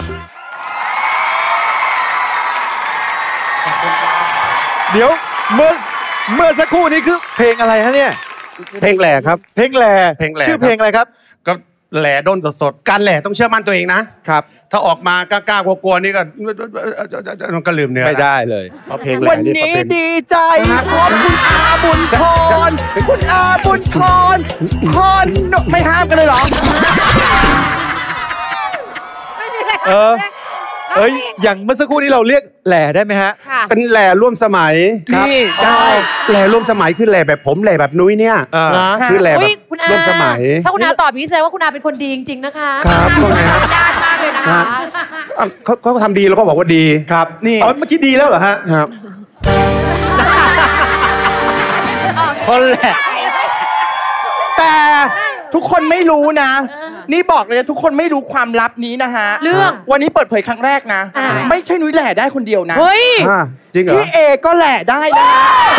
เดี๋ยวเมื่อเมื่อสักครู่นี้คือเพลงอะไรฮะเนี่ย
เพลงแหล่ครับ
เพลงแหล่
เพลงแหล่
ชื่อเพลงอะไรครับ
ก็
แหล่ด้นสดๆการแหล่ต้องเชื่อมั่นตัวเองนะครับถ้าออกมากล้าๆกลัวๆนี่ก็มันก็ลืมเนื้อ
ไม่ได้เลย
เอาเพลง
วันนี้ดีใจขอบคุณอาบุญพรคุณอาบุญพรพรไม่ห้ามกันเลยเหรอ
เออเอ้ยอย่างเมื่อสักครู่นี้เราเรียกแหล่ได้ไหมฮะ
เป็นแหล่ร่วมสมัยนี่ได้แหล่ร่วมสมัยคือแหล่แบบผมแหล่แบบนุ้ยเนี่ยคือแหล่แบบร่วมสมัย
ถ้าคุณอาตอบนี้แสดงว่าคุณอาเป็นคนดีจริงๆนะคะ
ครับก็ไงครับ
ญาติมากเลยนะคะ
เขาเขาทำดีแล้วก็บอกว่าดี
ครับนี่อ๋อเมื่อกี้ดีแล้วเหรอฮะ
ครับ
คนแหละแต่ทุกคนไม่รู้นะ นี่บอกเลยทุกคนไม่รู้ความลับนี้นะฮะ
เรื่อง
วันนี้เปิดเผยครั้งแรกนะไม่ใช่นุ้ยแหล่ได้คนเดียวนะ
เฮ้ย
จริงเหรอ
พี่เอก็แหล่ได้นะ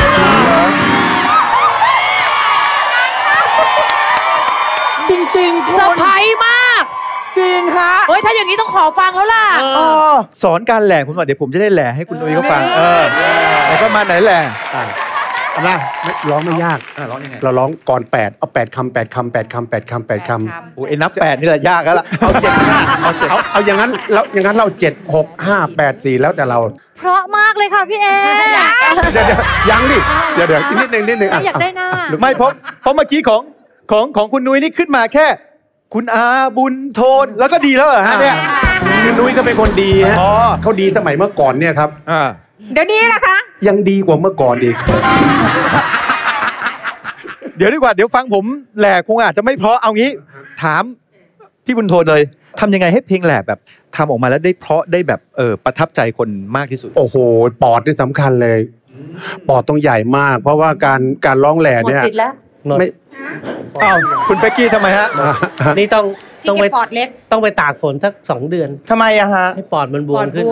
จริงๆ
เซอร์ไพรส์มาก
จริงฮะ
เฮ้ยถ้าอย่างนี้ต้องขอฟังแล้วล่ะ
สอนการแหล่ผมหน่อยเดี๋ยวผมจะได้แหล่ให้คุณนุ้ยเขาฟังเออแล้วก็มาไหนแหล่
นะร้องไม่ยาก
ร้องยังไง
เราร้องก่อนแปดเอาแปดคำแปดคำแปดคำแปดคำแปดคำ
โอ้ยนับแปดนี่แหละยากแล้วล่ะ
เอาเจ็ดเอาเจ็ดเอาอย่างนั้นแล้วอย่างนั้นเราเจ็ดหกห้าแปดสี่แล้วแต่เรา
เพราะมากเลยค่ะพี่เอ
เดี๋ยวยังดิเดี๋ยวเดี๋ยวนิดนึงนิดนึง
อยากได้หน้า
ไม่เพราะเพราะเมื่อกี้ของของของคุณนุ้ยนี่ขึ้นมาแค่คุณอาบุญโทนแล้วก็ดีแล้วเหรอฮะเนี่ย
คุณนุ้ยก็เป็นคนดีฮะเขาดีสมัยเมื่อก่อนเนี่ยครับ
เดี๋ยวนี้นะคะ
ยังดีกว่าเมื่อก่อนอีก
เดี๋ยวดีกว่าเดี๋ยวฟังผมแหล่คงอาจจะไม่เพราะเอางี้ถามพี่บุญโทนเลยทำยังไงให้เพลงแหล่แบบทำออกมาแล้วได้เพราะได้แบบเออประทับใจคนมากที่สุด
โอ้โหปอดนี่สำคัญเลยปอดต้องใหญ่มากเพราะว่าการการร้องแหล่เนี่ย
หมดสิทธิ์แล้ว
ไม่
อ้าวคุณเป๊กกี้ทำไมฮะ
นี่ต้องต้องไป
ปอดเล็ก
ต้องไปตากฝนสักสองเดือน
ทำไมอะฮะ
ให้ปอดมันบวมขึ้น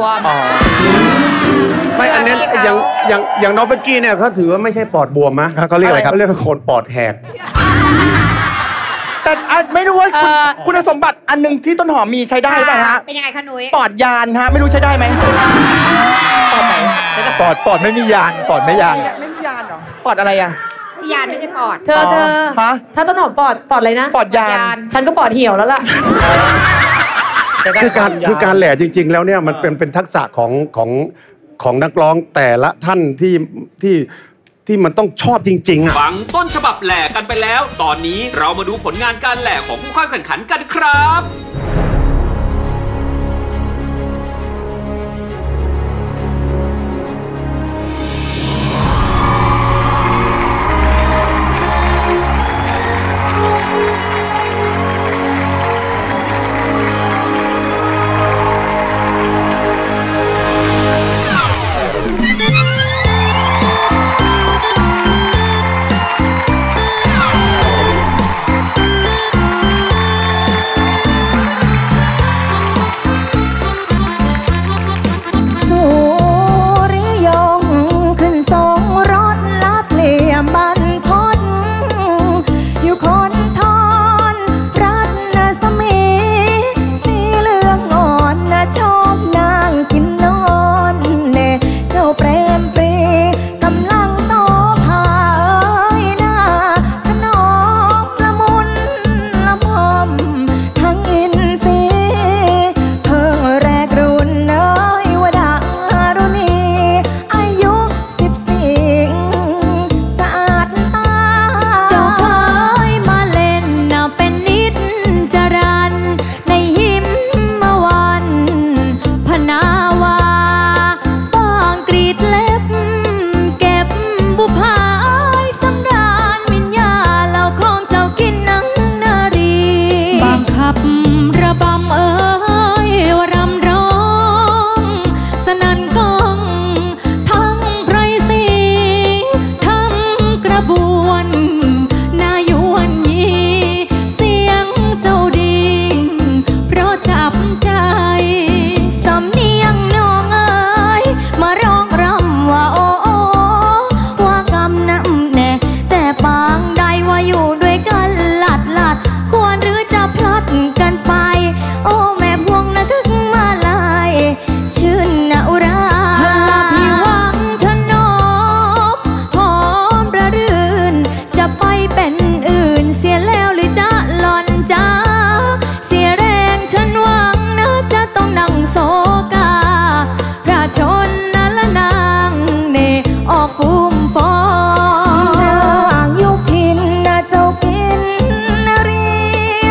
ไม่อันนี้อย่างอย่างอย่างน้องเป๊กกี้เนี่ยเขาถือว่าไม่ใช่ปอดบวมนะ
เขาเรียกอะไรครับ
เขาเรียกว่าคนปอดแหก
แต่ไม่รู้ว่าคุณสมบัติอันนึงที่ต้นหอมมีใช้ได้ป่ะฮะ
เป็นยังไงคะนุ้ย
ปอดยานฮะไม่รู้ใช้ได้ไหม
ปอดไหนปอดปอดไม่มียานปอดไม่ยาน
ไม่มียานหรอปอดอะไรอะ
ที่ยานไม่ใช่ปอด
เธอเธอถ้าต้นหอมปอดปอดอะไรนะ
ปอดยาน
ฉันก็ปอดเหี่ยวแล้วล่ะ
คือการคือการแหล่จริงๆแล้วเนี่ยมันเป็นเป็นทักษะของของของนักร้องแต่ละท่านที่ที่ที่มันต้องชอบจริงๆอ่ะ
ฟังต้นฉบับแหล่กันไปแล้วตอนนี้เรามาดูผลงานการแหล่ของผู้เข้าแข่งขันกันครับ
จะต้องนั่งโศกาพระชนนั่นละนางเนออกฟูมฟองนางยุพินนะเจ้ากินเรีย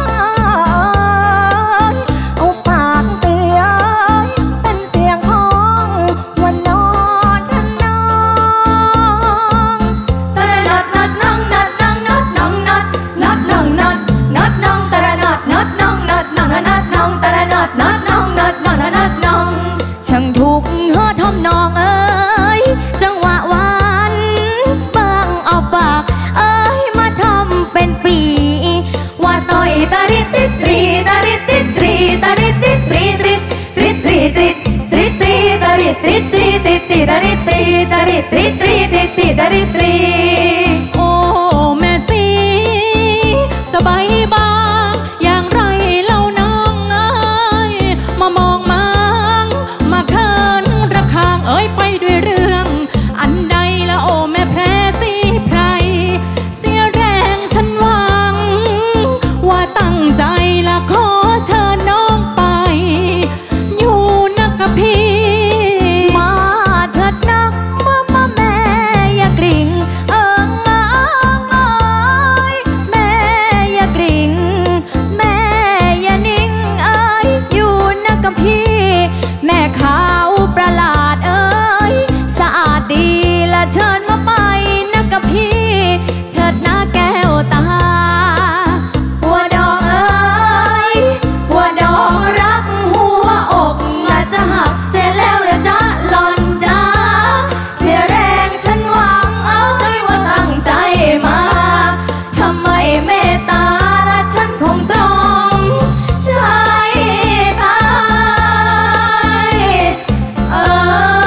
เอาปากเตียเป็นเสียงของวันนอนทันน้องตะนัดนัดน้องนัดน้องนัดน้องนัดนัดน้องนัดนัดน้องตะนัดนัดน้องนัดน้องนัดน้องตะนัดนัดน้องนัดน้องนัดน้องช่างถูกเฮอทำนองเอ้ยจังหวะหวานบางเอาปากเอ้ยมาทำเป็นปีว่าต่อยตาริติตรีตาริติตรีตาริติตรีตรีตรีตรีตรีตรีตรีตาริตรีตรีตรีตรีตาริตรีตาริตรีตรีตรีตรีตาริตรีโอ้แม่สีสบายบางอย่างไรเล่าน้องเอ้ยมามองมังมาเคินระคางเอ้ยไปด้วยเรื่องอันใดละโอ้แม่แพรสีไพรเสียแรงฉันหวังว่าตั้งใจละขอเชิญน้องไปอยู่นักกับพี่มาเถิดนักมามาแม่อย่ากริ่งเอิงเอิงเอ้ยแม่อย่ากริ่งแม่อย่านิ่งเอ้ยอยู่นักกับพี่แม่ขาวประหลาดเอ้ยสะอาดดีละเชิญมาไปนักกับพี่เถิดหน้าแก้วตาหัวดอกเอ้ยหัวดอกรักหัวอกอาจจะหักเสียแล้วละจะหล่อนจ้าเสียแรงฉันหวังเอาใจว่าตั้งใจมาทำไมเมตตาละฉันคงต้องใจตายเออ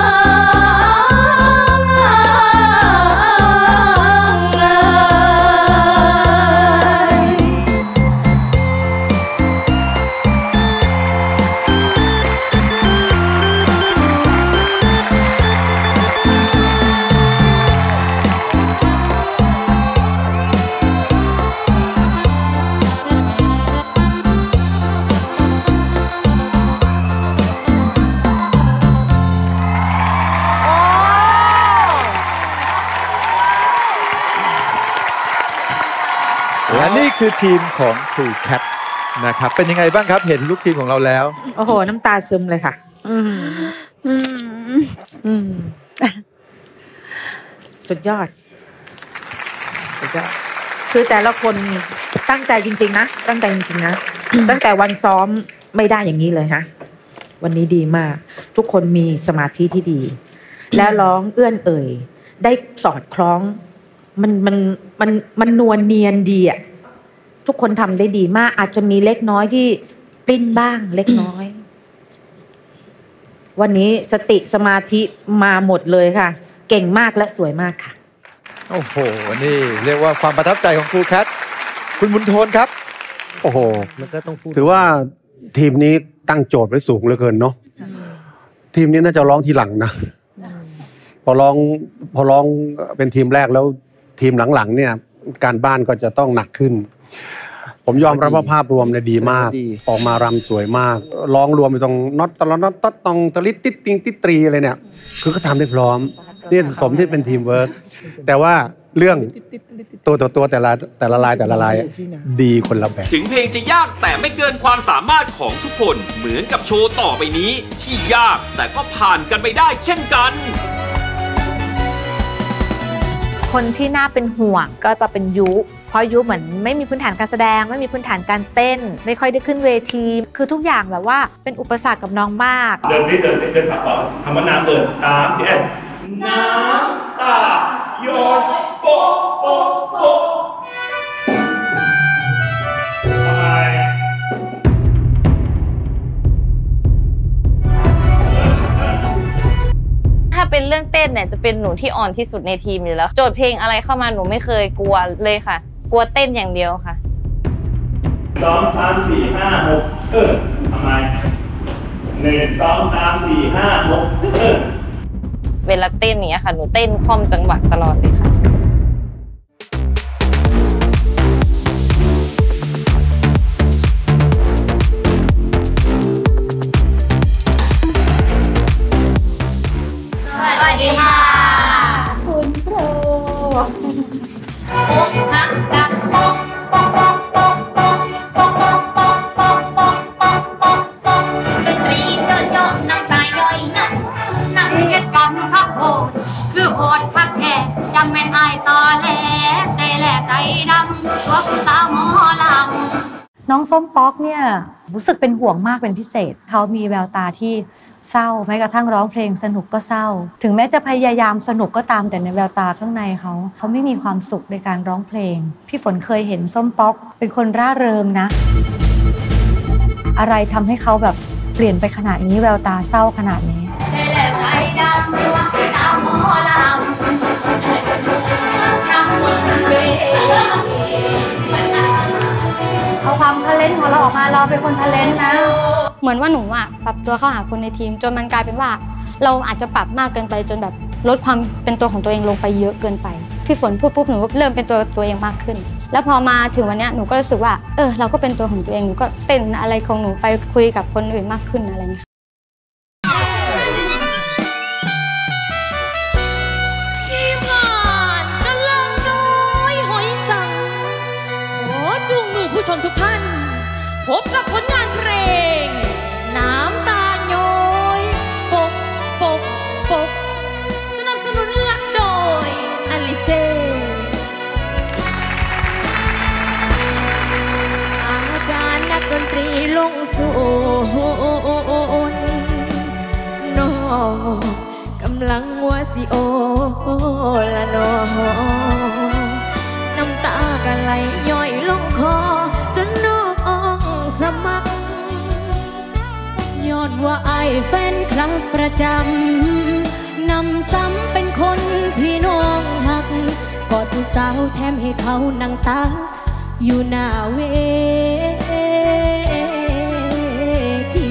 และนี่คือทีมของครูแคทนะครับเป็นยังไงบ้างครับเห็นลูกทีมของเราแล้ว
โอ้โหน้ำตาซึมเลยค่ะ อืมอืมอืมสุดยอดสุดยอดคือแต่ละคนตั้งใจจริงๆนะตั้งใจจริงๆนะ ตั้งแต่วันซ้อมไม่ได้อย่างนี้เลยฮะวันนี้ดีมาก ทุกคนมีสมาธิที่ดี แล้วร้องเอื้อนเอ่ยได้สอดคล้องมันมันมันมันนวลเนียนดีอ่ะทุกคนทำได้ดีมากอาจจะมีเล็กน้อยที่ปลิ้นบ้างเล็กน้อย วันนี้สติสมาธิมาหมดเลยค่ะ เก่งมากและสวยมากค่ะ
โอ้โหนี่เรียกว่าความประทับใจของครูแคทคุณบุญโทนครับ
โอ้โห
แล้วก็ต้องพูด
ถือว่าทีมนี้ตั้งโจทย์ไว้สูงเหลือเกินเนาะทีมนี้น่าจะร้องทีหลังนะพอร้องพอร้องเป็นทีมแรกแล้วทีมหลังๆเนี่ยการบ้านก็จะต้องหนักขึ้น ผมยอมรับว่าภาพรวมเนี่ยดีมากออกมารำสวยมากร้องรวมไปตรงน็อตตะลน็อตตัดตองตะลิดติดติงติดตรีอะไรเนี่ยคือก็ทำได้พร้อมนี่สมที่เป็นทีมเวิร์กแต่ว่าเรื่องตัวตัวตัวแต่ละแต่ละลายแต่ละลายดีคนละแบบ
ถึงเพลงจะยากแต่ไม่เกินความสามารถของทุกคนเหมือนกับโชว์ต่อไปนี้ที่ยากแต่ก็ผ่านกันไปได้เช่นกัน
คนที่น่าเป็นห่วงก็จะเป็นยุเพราะยุเหมือนไม่มีพื้นฐานการแสดงไม่มีพื้นฐานการเต้นไม่ค่อยได้ขึ้นเวทีคือทุกอย่างแบบว่าเป็นอุปสรรคกับน้องมาก
เดินซิเดินซิเดินผักก่อนคำว่าน้ำเดินสามสี่เอ็ดน้ำตาโยนโป๊ะโป๊ะโป๊ะทำไม
ถ้าเป็นเรื่องเต้นเนี่ยจะเป็นหนูที่อ่อนที่สุดในทีมอยู่แล้วโจทย์เพลงอะไรเข้ามาหนูไม่เคยกลัวเลยค่ะกลัวเต้นอย่างเดียวค่ะ
สองสามสี่ห้าหกเออทำไมหนึ่งสองสามสี่ห้าหกเออ
เวลาเต้นเนี้ยค่ะหนูเต้นคล่อมจังหวะตลอดเลยค่ะ
ดนตรีเจาะเจาะน้ำตาย่อยน้ำน้ำเหตุการณ์ขับโหดคือโหดคักแท้จำแม่นอายตอแหลใจแหลใจดำตัวผู้สาวหมอลำ
น้องส้มป๊อกเนี่ยรู้สึกเป็นห่วงมากเป็นพิเศษเขามีแววตาที่เศร้าแม้กระทั่งร้องเพลงสนุกก็เศร้าถึงแม้จะพยายามสนุกก็ตามแต่ในแววตาข้างในเขาเขาไม่มีความสุขในการร้องเพลงพี่ฝนเคยเห็นส้มป๊อกเป็นคนร่าเริงนะอะไรทำให้เขาแบบเปลี่ยนไปขนาดนี้แววตาเศร้าขนาดนี้
ใจแหลใจดำตัวผู้สาวหมอลำช้ำเว
เอาความทะเลนของเราออกมาเราเป็นคนทะเลนนะ
เหมือนว่าหนูอะปรับตัวเข้าหาคนในทีมจนมันกลายเป็นว่าเราอาจจะปรับมากเกินไปจนแบบลดความเป็นตัวของตัวเองลงไปเยอะเกินไปพี่ฝนพูดปุ๊บหนูก็เริ่มเป็นตัวตัวเองมากขึ้นแล้วพอมาถึงวันนี้หนูก็รู้สึกว่าเออเราก็เป็นตัวของตัวเองหนูก็เต้นอะไรของหนูไปคุยกับคนอื่นมากขึ้นอะไรอย่างเงี้ย
ทีมงานกำลังน้อยหอยสังขอจูงมือผู้ชมทุกท่านพบกับผลงานเพลงน้ำตาย้อยปกปกปกสนับสนุนหลักโดยอลิเซ่อาจารย์นักดนตรีลงสู่นน้องกำลังว่าสิโอละน้องน้ำตากันไหลย้อยลงคอจนน้องสมัครย้อนว่าไอ้แฟนคลับประจำนำซ้ำเป็นคนที่น้องหักกอดผู้สาวแถมให้เขานั่งตาอยู่หน้าเวที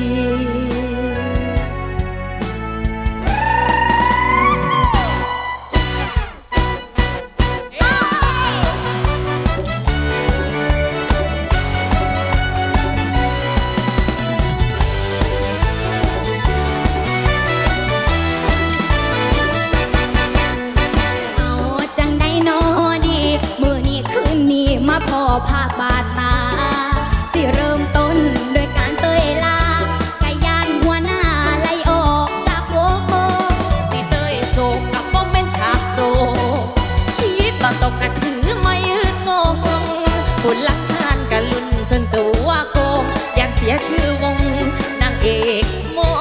มาพอภาพบาดตาสิเริ่มต้นด้วยการเตยลาไก่ย่านหัวหน้าไล่ออกจากวงสิเตยโศกกับโมเมนต์ฉากโศกคิดว่าตกกระถือไม่ยืนงงหุ่นลักงานกันลุ่นจนตัวโกงอยากเสียชื่อวงนางเอกหมอ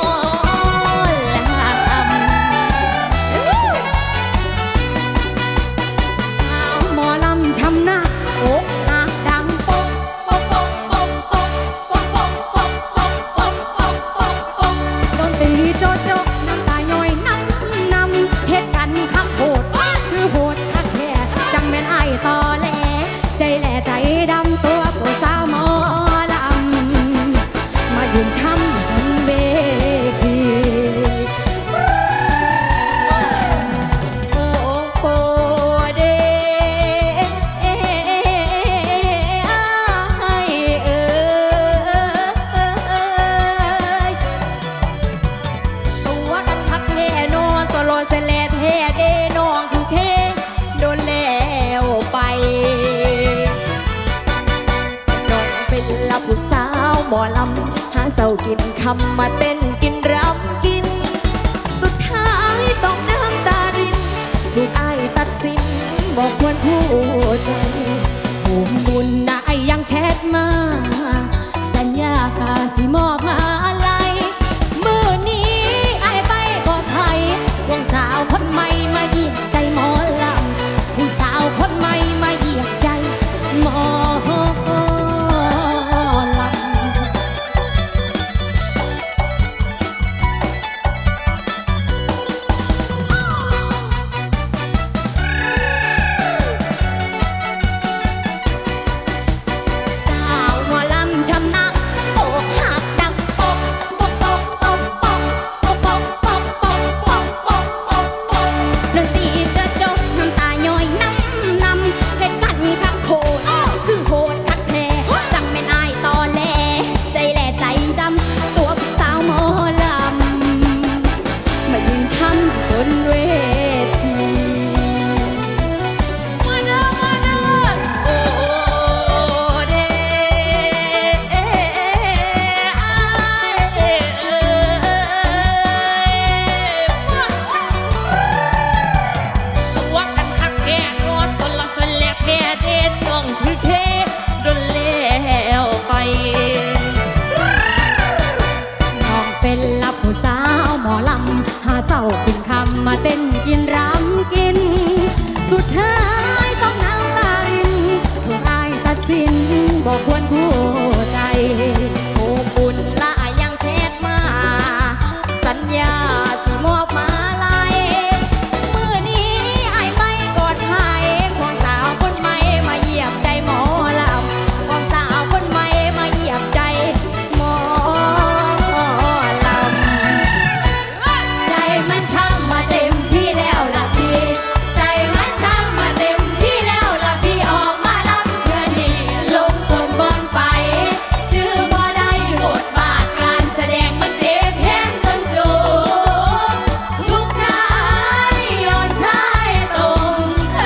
หมอลำช้ำหน้าอกหักดังปกปกปกปกปกปกปกปกปกปกปกปกปกโดนตีโจโจน้ำตาย้อยน้ำน้ำเหตุการณ์ข้างโหดคือโหดคักแท้จังแม่นไอ้ตอแหลใจแหล่ใจดำตัวผู้สาวหมอลำมายืนช้ำบนเวทีโลเซเลเทเดน้องคือเทโดนแล้วไปน้องเป็นละผู้สาวหมอลำหาเสากินคำมาเต้นกินรำกินสุดท้ายต้องน้ำตารินถูกอ้ายตัดสินบอกควรพูดใจหูบุญนายยังแชทมาสัญญากาสิมอบมาอะไรมือนี้อ้ายไปบอกใครวงสาวคนใหม่มาเหยียบใจหมอลำผู้สาวคนใหม่มาเหยียบใจหมอลำสาวหมอลำช้ำนักอกหักดังปกหมอลำหาเศร้าคุณคำมาเต้นกินรำกินสุดท้ายต้องน้ำตารินถูกอายตัดสินบอกควรคู่ใจโอ้ปุ่นละยังเช็ดมาสัญญาสิมอบมาลายมือนี้อายไม่กอดหายควงสาวคนใหม่มาเหยียบใจหมอลำควงสาวคนใหม่มาเหยียบใจหมอลำใจมันช่างมาเต็มที่แล้วล่ะพี่ใจมันช่างมาเต็มที่แล้วล่ะพี่ออกมาลำเชื่อดีลงสมบนไปจื้อบ่ได้บทบาทการแสดงมันเจ็บแห้งจนจูทุกใจย้อนสายตรงเอ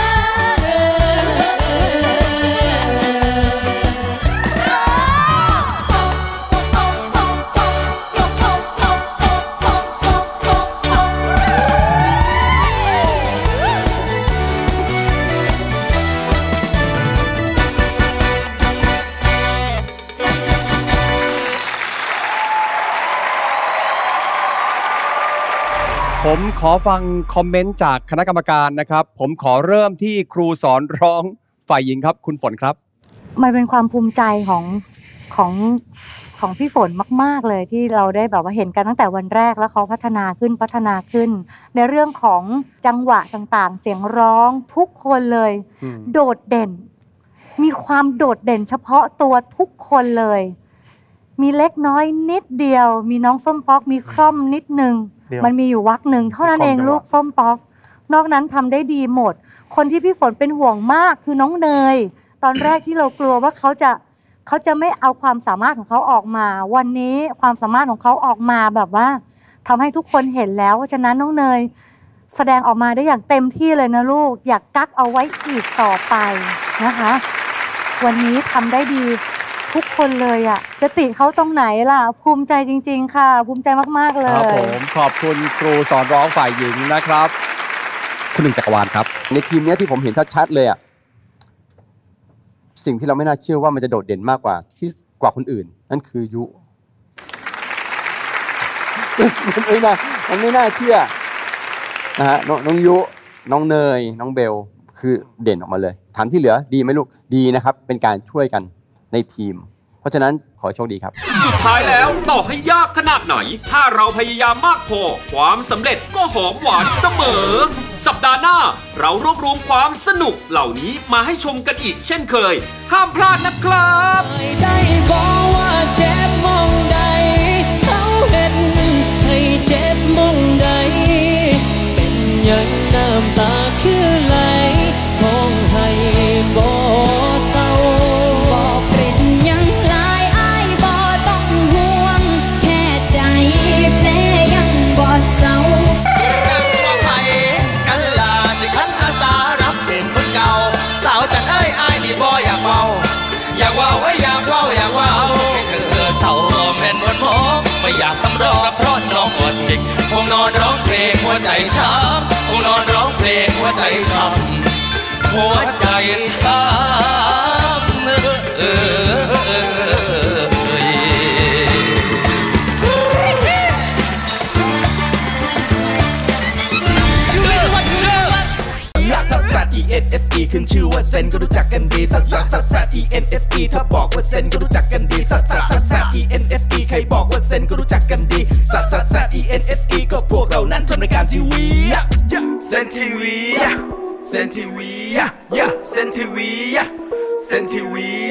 ผมขอฟังคอมเมนต์จากคณะกรรมการนะครับผมขอเริ่มที่ครูสอนร้องฝ่ายหญิงครับคุณฝนครับ
มันเป็นความภูมิใจของของของพี่ฝนมากๆเลยที่เราได้แบบว่าเห็นกันตั้งแต่วันแรกแล้วเขาพัฒนาขึ้นพัฒนาขึ้นในเรื่องของจังหวะต่างๆเสียงร้องทุกคนเลยโดดเด่นมีความโดดเด่นเฉพาะตัวทุกคนเลยมีเล็กน้อยนิดเดียวมีน้องส้มป๊อกมีคร่อมนิดนึงมันมีอยู่วรรคหนึ่งเท่านั้นเองลูกส้มป๊อกนอกนั้นทำได้ดีหมดคนที่พี่ฝนเป็นห่วงมากคือน้องเนยตอนแรกที่เรากลัวว่าเขาจะเขาจะไม่เอาความสามารถของเขาออกมาวันนี้ความสามารถของเขาออกมาแบบว่าทำให้ทุกคนเห็นแล้วเพราะฉะนั้นน้องเนยแสดงออกมาได้อย่างเต็มที่เลยนะลูกอยากกักเอาไว้อีกต่อไปนะคะวันนี้ทำได้ดีทุกคนเลยอ่ะจะติเขาตรงไหนล่ะภูมิใจจริงๆค่ะภูมิใจมากๆเลย
ครับผมขอบคุณครูสอนร้องฝ่ายหญิงนะครับคุณหนึ่งจักรวาลครับในทีมนี้ที่ผมเห็นชัดๆเลยอ่ะสิ่งที่เราไม่น่าเชื่อว่ามันจะโดดเด่นมากกว่าที่กว่าคนอื่นนั่นคือยุมันไม่น่ามันไม่น่าเชื่อนะฮะน้องยุน้องเนยน้องเบลคือเด่นออกมาเลยถามที่เหลือดีไหมลูกดีนะครับเป็นการช่วยกันในทีมเพราะฉะนั้นขอโชคดีครับ
สุดท้ายแล้วต่อให้ยากขนาดไหนถ้าเราพยายามมากพอความสำเร็จก็หอมหวานเสมอสัปดาห์หน้าเรารวบรวมความสนุกเหล่านี้มาให้ชมกันอีกเช่นเคยห้ามพลาดนะครับ
ได้บอกว่าเจ็บมองใดเขาเห็นให้เจ็บมองใดเป็นยังน้ำตาคือไหลมองให้บ่เศร้า
บอกเป็นยังลายอ้ายบ่ต้องห่วงแค่ใจแผลยังบ่เศร้า
จังว่าไผกันลาสิคันอาสารับเป็นคนเก่าสาวจันเอ้ยอ้ายนี่บ่อยากเว้าอยากเว้าเอ้ยอยากเว้าอยากเว้า
ให้เธอเศร้าแม่นวันหมอไม่อยากสำรองกับเพราะน้องอดเด็ก
คงนอนร้องเพลงหัวใจช้ำคงนอนร้องเพลงหัวใจช้ำ
หัวใจช้ำเออเออซัสซัส E N S E ขึ้นชื่อว่าเซนก็รู้จักกันดีซัสซัสซัสซัส E N S E ถ้าบอกว่าเซนก็รู้จักกันดีซัสซัสซัสซัส E N S E ใครบอกว่าเซนก็รู้จักกันดีซัสซัสซัส E N S E ก็พวกเรานั้นทำรายการทีวีเซนทีวีเซนทีวีเซนทีวีเซนทีวี